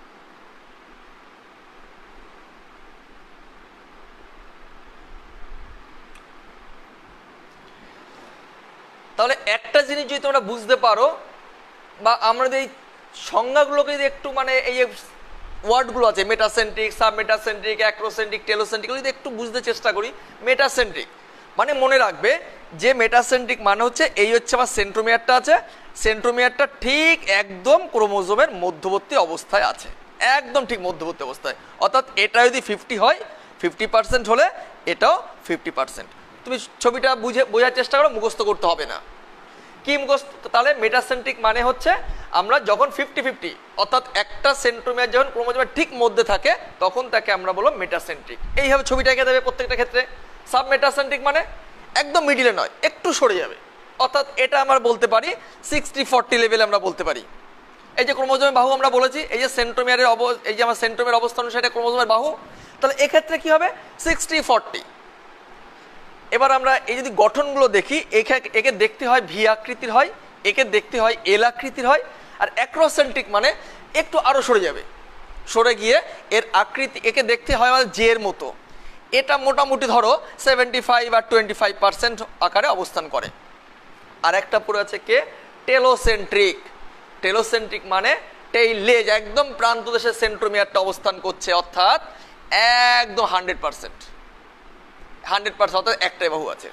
তাহলে একটা জিনিস যদি তোমরা বুঝতে পারো বা আমরা এই সংজ্ঞাগুলোকে যদি একটু মানে এই ওয়ার্ডগুলো আছে metacentric, sub metacentric, acrocentric, telocentric, যদি একটু বুঝতে চেষ্টা করি। মেটাসেন্ট্রিক মানে মনে রাখবে যে মেটাসেন্ট্রিক মানে হচ্ছে এই হচ্ছে আমার সেন্ট্রোমিয়ারটা আছে, সেন্ট্রোমিয়ারটা ঠিক একদম ক্রোমোজোমের মধ্যবর্তী অবস্থায় আছে, একদম ঠিক মধ্যবর্তী অবস্থায়। অর্থাৎ এটা যদি ফিফটি হয়, ফিফটি পার্সেন্ট হলে এটাও ফিফটি পার্সেন্ট। তুমি ছবিটা বুঝে বোঝার চেষ্টা করো, মুখস্থ করতে হবে না। কি মুখস্থ? তাহলে মেটাসেন্ট্রিক মানে হচ্ছে আমরা যখন ফিফটি ফিফটি অর্থাৎ একটা সেন্ট্রোমিয়ার যখন ক্রোমোজোমের ঠিক মধ্যে থাকে তখন তাকে আমরা বলবো মেটাসেন্ট্রিক। এইভাবে ছবিটা এঁকে দেবে প্রত্যেকটা ক্ষেত্রে। সাব মেটাসেন্ট্রিক মানে একদম মিডিলে নয়, একটু সরে যাবে, অর্থাৎ এটা আমরা বলতে পারি সিক্সটি ফর্টি লেভেলে আমরা বলতে পারি। এই যে ক্রোমোজোমের বাহু আমরা বলেছি, এই যে সেন্ট্রোমিয়ারের অব এই যে আমার সেন্ট্রোমিয়ার অবস্থান অনুসারে ক্রোমোজোমের বাহু, তাহলে এক্ষেত্রে কি হবে সিক্সটি ফর্টি। এবার আমরা এই যদি গঠনগুলো দেখি, একে দেখতে হয় ভি আকৃতির হয়, একে দেখতে হয় এল আকৃতির হয়। আর অ্যাক্রোসেন্ট্রিক মানে একটু আরো সরে যাবে, সরে গিয়ে এর আকৃতি একে দেখতে হয় আমাদের জে এর মতো। এটা মোটামুটি ধরো সেভেন্টি ফাইভ আর টোয়েন্টি ফাইভ পার্সেন্ট আকারে অবস্থান করে। আর একটা পুরো আছে কে টেলোসেন্ট্রিক। টেলোসেন্ট্রিক মানে টেইল লেজ একদম প্রান্ত দেশে সেন্ট্রোমিয়ারটা অবস্থান করছে, অর্থাৎ একদম হান্ড্রেড পার্সেন্ট হান্ড্রেড পার্সেন্ট অর্থাৎ একটাই বাহু আছে,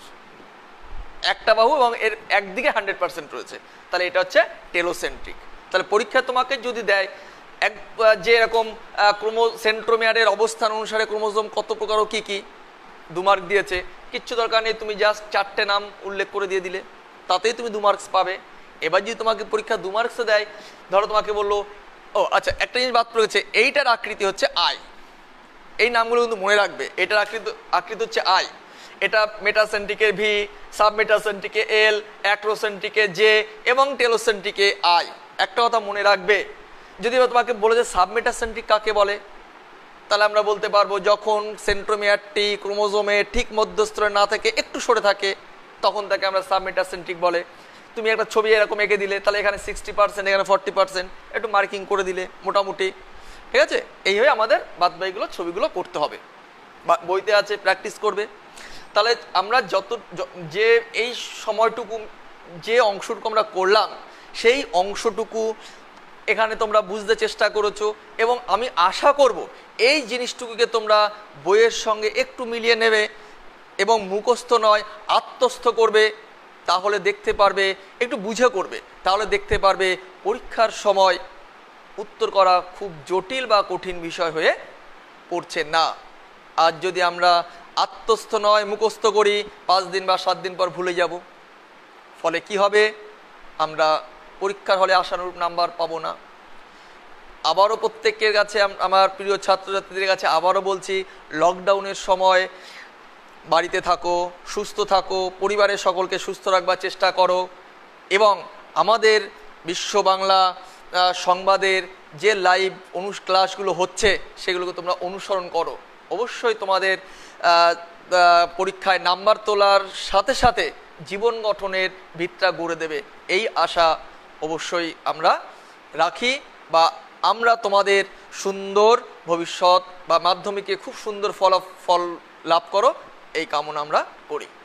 একটা বাহু এবং এর একদিকে হান্ড্রেড পার্সেন্ট রয়েছে, তাহলে এটা হচ্ছে টেলোসেন্ট্রিক। তাহলে পরীক্ষা তোমাকে যদি দেয় এক যে এরকম ক্রোমো সেন্ট্রোমিয়ারের অবস্থান অনুসারে ক্রোমোজোম কত প্রকার ও কী কী দু মার্ক দিয়েছে, কিচ্ছু দরকার নেই, তুমি জাস্ট চারটে নাম উল্লেখ করে দিয়ে দিলে তাতেই তুমি দু মার্কস পাবে। এবার যদি তোমাকে পরীক্ষা দু মার্কসে দেয়, ধরো তোমাকে বললো ও আচ্ছা একটা জিনিস বাদ পড়েছে, এইটার আকৃতি হচ্ছে আই, এই নামগুলো কিন্তু মনে রাখবে, এটার আকৃতি আকৃতি হচ্ছে আই, এটা মেটাসেন্ট্রিকে ভি, সাব মেটাসেন্ট্রিকে এল, অ্যাক্রোসেন্ট্রিকে জে এবং টেলোসেন্ট্রিকে আই। একটা কথা মনে রাখবে, যদি তোমাকে বলে যে সাব মেটাসেন্ট্রিক কাকে বলে, তাহলে আমরা বলতে পারবো যখন সেন্ট্রোমিয়ারটি ক্রোমোজোমে ঠিক মধ্যস্থলে না থেকে একটু সরে থাকে তখন তাকে আমরা সাব মেটাসেন্ট্রিক বলে। তুমি একটা ছবি এরকম এঁকে দিলে, তাহলে এখানে সিক্সটি পার্সেন্ট এখানে ফর্টি পার্সেন্ট একটু মার্কিং করে দিলে মোটামুটি, ঠিক আছে। এইভাবে আমাদের বাদবাকিগুলো ছবিগুলো করতে হবে, বইতে আছে, প্র্যাকটিস করবে। তাহলে আমরা যত যে এই সময়টুকু যে অংশটুকু আমরা করলাম সেই অংশটুকু এখানে তোমরা বুঝতে চেষ্টা করেছো এবং আমি আশা করব এই জিনিসটুকুকে তোমরা বইয়ের সঙ্গে একটু মিলিয়ে নেবে এবং মুখস্থ নয় আত্মস্থ করবে, তাহলে দেখতে পারবে, একটু বুঝে করবে, তাহলে দেখতে পারবে পরীক্ষার সময় উত্তর করা খুব জটিল বা কঠিন বিষয় হয়ে পড়ছে না। আজ যদি আমরা আত্মস্থ নয় মুখস্থ করি, পাঁচ দিন বা সাত দিন পর ভুলে যাব, ফলে কি হবে, আমরা পরীক্ষার হলে আশানুরূপ নাম্বার পাবো না। আবারও প্রত্যেকের কাছে আমার প্রিয় ছাত্রছাত্রীদের কাছে আবারও বলছি, লকডাউনের সময় বাড়িতে থাকো, সুস্থ থাকো, পরিবারের সকলকে সুস্থ রাখবার চেষ্টা করো এবং আমাদের বিশ্ব বাংলা সংবাদের যে লাইভ অনু ক্লাসগুলো হচ্ছে সেগুলোকে তোমরা অনুসরণ করো। অবশ্যই তোমাদের পরীক্ষায় নাম্বার তোলার সাথে সাথে জীবন গঠনের ভিতটা গড়ে দেবে, এই আশা অবশ্যই আমরা রাখি। বা আমরা তোমাদের সুন্দর ভবিষ্যৎ বা মাধ্যমিকে খুব সুন্দর ফলাফল লাভ করো, এই কামনা আমরা করি।